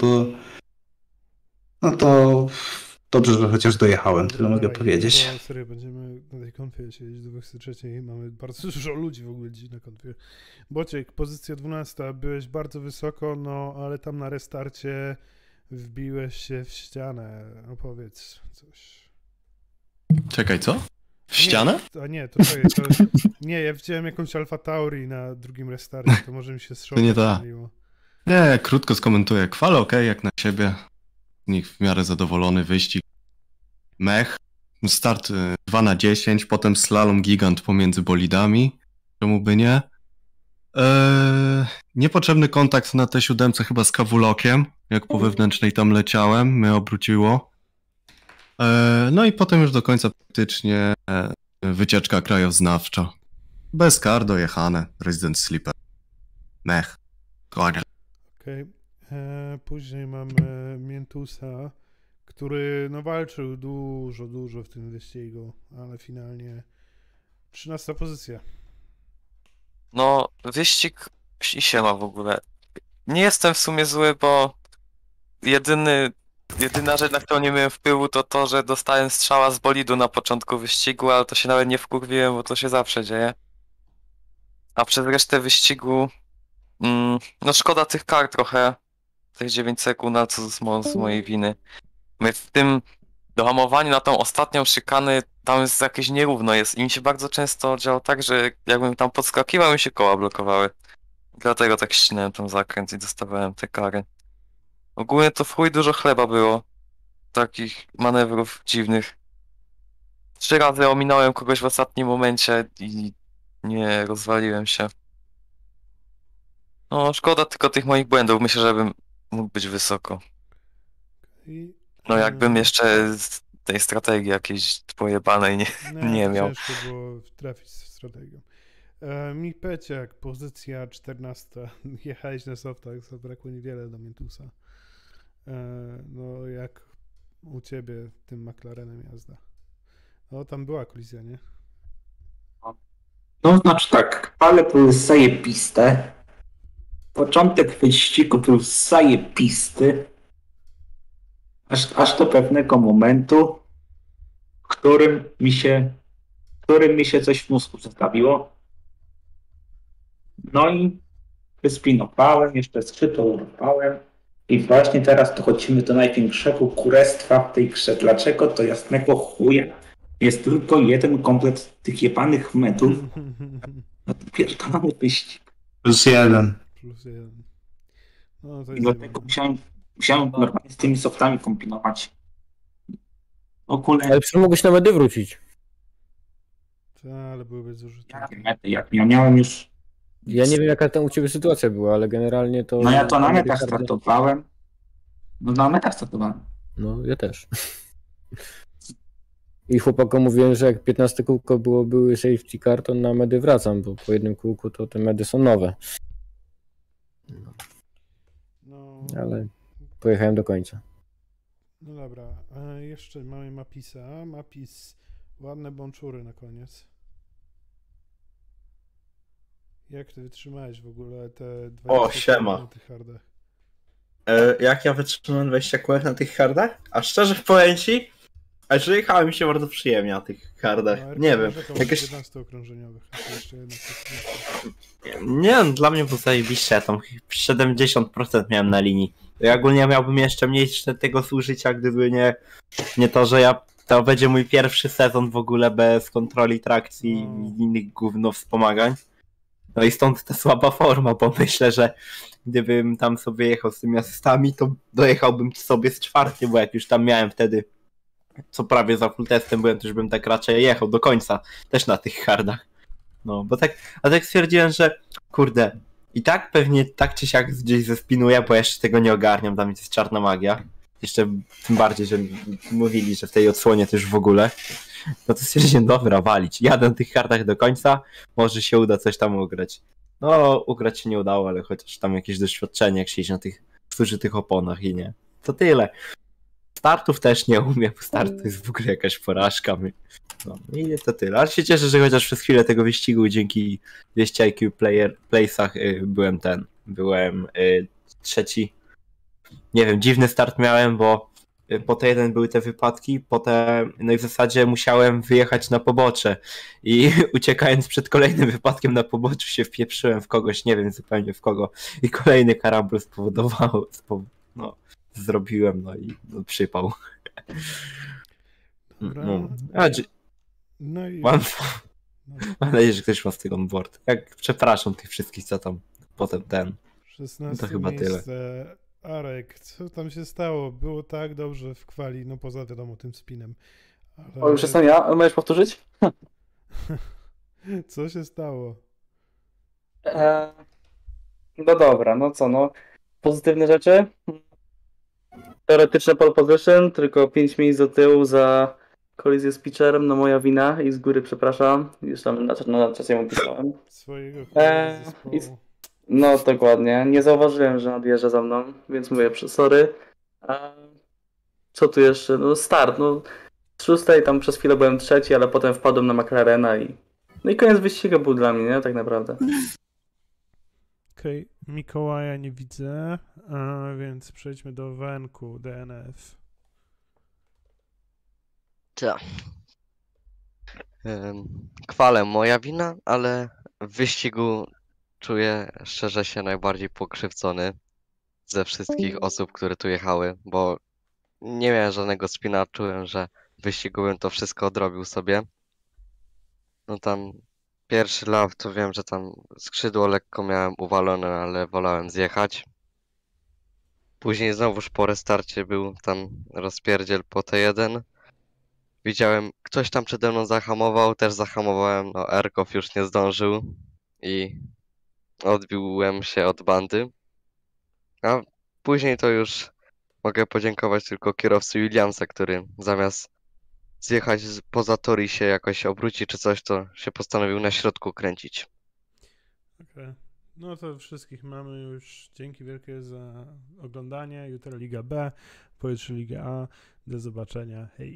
to dobrze, że chociaż dojechałem, tyle mogę powiedzieć. Serio, będziemy na tej konfie siedzieć do 23, mamy bardzo dużo ludzi w ogóle dziś na konfie. Bociek, pozycja 12, byłeś bardzo wysoko, no ale tam na restarcie wbiłeś się w ścianę. Opowiedz coś. Czekaj, co? W ścianę? Nie, ja widziałem jakąś Alfa Tauri na drugim restarcie, to może mi się z szoku pomyliło. Nie, krótko skomentuję. Kwale okej, jak na siebie. Niech w miarę zadowolony wyścig. Mech. Start 2/10, potem slalom gigant pomiędzy bolidami. Czemu by nie? Niepotrzebny kontakt na T7 chyba z Kawulokiem, jak po wewnętrznej tam leciałem, mnie obróciło. No i potem już do końca praktycznie wycieczka krajoznawcza. Bez kar dojechane, Resident Sleeper. Mech. Koniec. Okej. Później mamy Miętusa, który walczył dużo w tym wyścigu, ale finalnie 13 pozycja. No, wyścig i siema w ogóle. Nie jestem w sumie zły, bo jedyna rzecz, na którą nie miałem wpływu, to to, że dostałem strzała z bolidu na początku wyścigu, ale to się nawet nie wkurwiłem, bo to się zawsze dzieje. A przez resztę wyścigu No szkoda tych kart trochę. Tych 9 sekund, na co z mojej winy. My w tym dohamowaniu na tą ostatnią szykany, tam jest jakieś nierówno jest. I mi się bardzo często działo tak, że jakbym tam podskakiwał, mi się koła blokowały. Dlatego tak ścinałem ten zakręt i dostawałem te kary. Ogólnie to w chuj dużo chleba było. Takich manewrów dziwnych. 3 razy ominąłem kogoś w ostatnim momencie i nie rozwaliłem się. No, szkoda tylko tych moich błędów. Myślę, że bym mógł być wysoko. No, jakbym jeszcze z tej strategii jakiejś pojebanej nie miał. Ciężko było trafić z strategią. Mi Peciak, pozycja 14. Jechałeś na softach, zabrakło niewiele do Mientusa. No, jak u ciebie tym McLarenem jazda? No, tam była kolizja, nie? No, znaczy tak, kwale były zajebiste. Początek wyścigu był zajebisty. Aż do pewnego momentu, w którym mi się coś w mózgu zostawiło. No i wyspinowałem, jeszcze skrzypę urwałem. I właśnie teraz dochodzimy do największego kurestwa w tej grze. Dlaczego? To jasnego chuja jest tylko jeden komplet tych jebanych medów. No to pierdolony wyścig. +1. No, to I jest dlatego musiałem normalnie z tymi softami kombinować. Ogólnie... Ale przecież mogłeś na medy wrócić. Ale byłyby zużyte. Jak ja miałem już... Ja nie wiem jaka tam u ciebie sytuacja była, ale generalnie to... No ja to na metach startowałem. No na metach startowałem. No ja też. I chłopakom mówiłem, że jak 15 kółko były safety car, to na medy wracam, bo po jednym kółku to te medy są nowe. No. Ale pojechałem do końca. No dobra, jeszcze mamy Mapisa. Mapis, ładne bączury na koniec. Jak ty wytrzymałeś w ogóle te 20 siema. na tych hardach? Jak ja wytrzymałem 20 kółek na tych hardach? A szczerze powiem ci, że jechałem mi się bardzo przyjemnie na tych hardach. Nie wiem. Jakieś 11 okrążeniowych. Jeszcze jedna nie, no, dla mnie było zajebiście, tam 70% miałem na linii. Ja ogólnie miałbym jeszcze mniej tego zużycia, gdyby nie to, że to będzie mój pierwszy sezon w ogóle bez kontroli trakcji i innych gówno wspomagań. No i stąd ta słaba forma, bo myślę, że gdybym tam sobie jechał z tymi asystami, to dojechałbym sobie z 4, bo jak już tam miałem wtedy, co prawie za full testem byłem, to już bym tak raczej jechał do końca, też na tych hardach. No, bo tak stwierdziłem, że kurde, i tak pewnie tak czy siak gdzieś zespinuję, bo jeszcze tego nie ogarniam, dla mnie to jest czarna magia. Jeszcze tym bardziej, że mówili, że w tej odsłonie to już w ogóle. No to stwierdziłem, dobra, walić. Jadę na tych kartach do końca, może się uda coś tam ugrać. No, ugrać się nie udało, ale chociaż tam jakieś doświadczenie, jak się jeździ na tych zużytych oponach i nie. To tyle. Startów też nie umiem, start to jest w ogóle jakaś porażka. No i to tyle. Ale się cieszę, że chociaż przez chwilę tego wyścigu dzięki 200 IQ Place'ach byłem trzeci. Nie wiem, dziwny start miałem, bo po te jeden były te wypadki, potem no i w zasadzie musiałem wyjechać na pobocze i uciekając przed kolejnym wypadkiem na poboczu się wpieprzyłem w kogoś, nie wiem zupełnie w kogo i kolejny karambol zrobiłem, no i przypał. No i... Mam nadzieję, że ktoś ma z tego on board. Przepraszam tych wszystkich, co tam potem 16 to chyba miejsce. tyle. Arek, co tam się stało? Było tak dobrze w kwali, no poza wiadomo tym spinem. Ale... O, już jestem ja? Możesz powtórzyć? Co się stało? No dobra, no co, no. Pozytywne rzeczy. Teoretyczne pole position, tylko 5 miejsc do tyłu za kolizję z pitcherem, no moja wina i z góry przepraszam. Już tam na czasie ją pisałem. Swojego zespołu. No dokładnie, nie zauważyłem, że nadjeżdża za mną, więc mówię, sorry. Co tu jeszcze? No start, no z 6 tam przez chwilę byłem trzeci, ale potem wpadłem na McLarena i... No i koniec wyścigu był dla mnie, nie? Tak naprawdę. Okej, Mikołaja nie widzę, więc przejdźmy do Wenku, DNF. Tak. Kwale moja wina, ale w wyścigu czuję szczerze się najbardziej pokrzywdzony ze wszystkich osób, które tu jechały, bo nie miałem żadnego spina, czułem, że wyścigowym to wszystko odrobił sobie. No tam pierwszy lap to wiem, że tam skrzydło lekko miałem uwalone, ale wolałem zjechać. Później znowuż po restarcie był tam rozpierdziel po T1. Widziałem, ktoś tam przede mną zahamował, też zahamowałem, no Erkow już nie zdążył i odbiłem się od bandy. A później to już mogę podziękować tylko kierowcy Williamsa, który zamiast zjechać poza tor i się jakoś obrócić czy coś, to się postanowił na środku kręcić. Okej. No to wszystkich mamy już. Dzięki wielkie za oglądanie. Jutro Liga B, pojutrze Liga A. Do zobaczenia. Hej.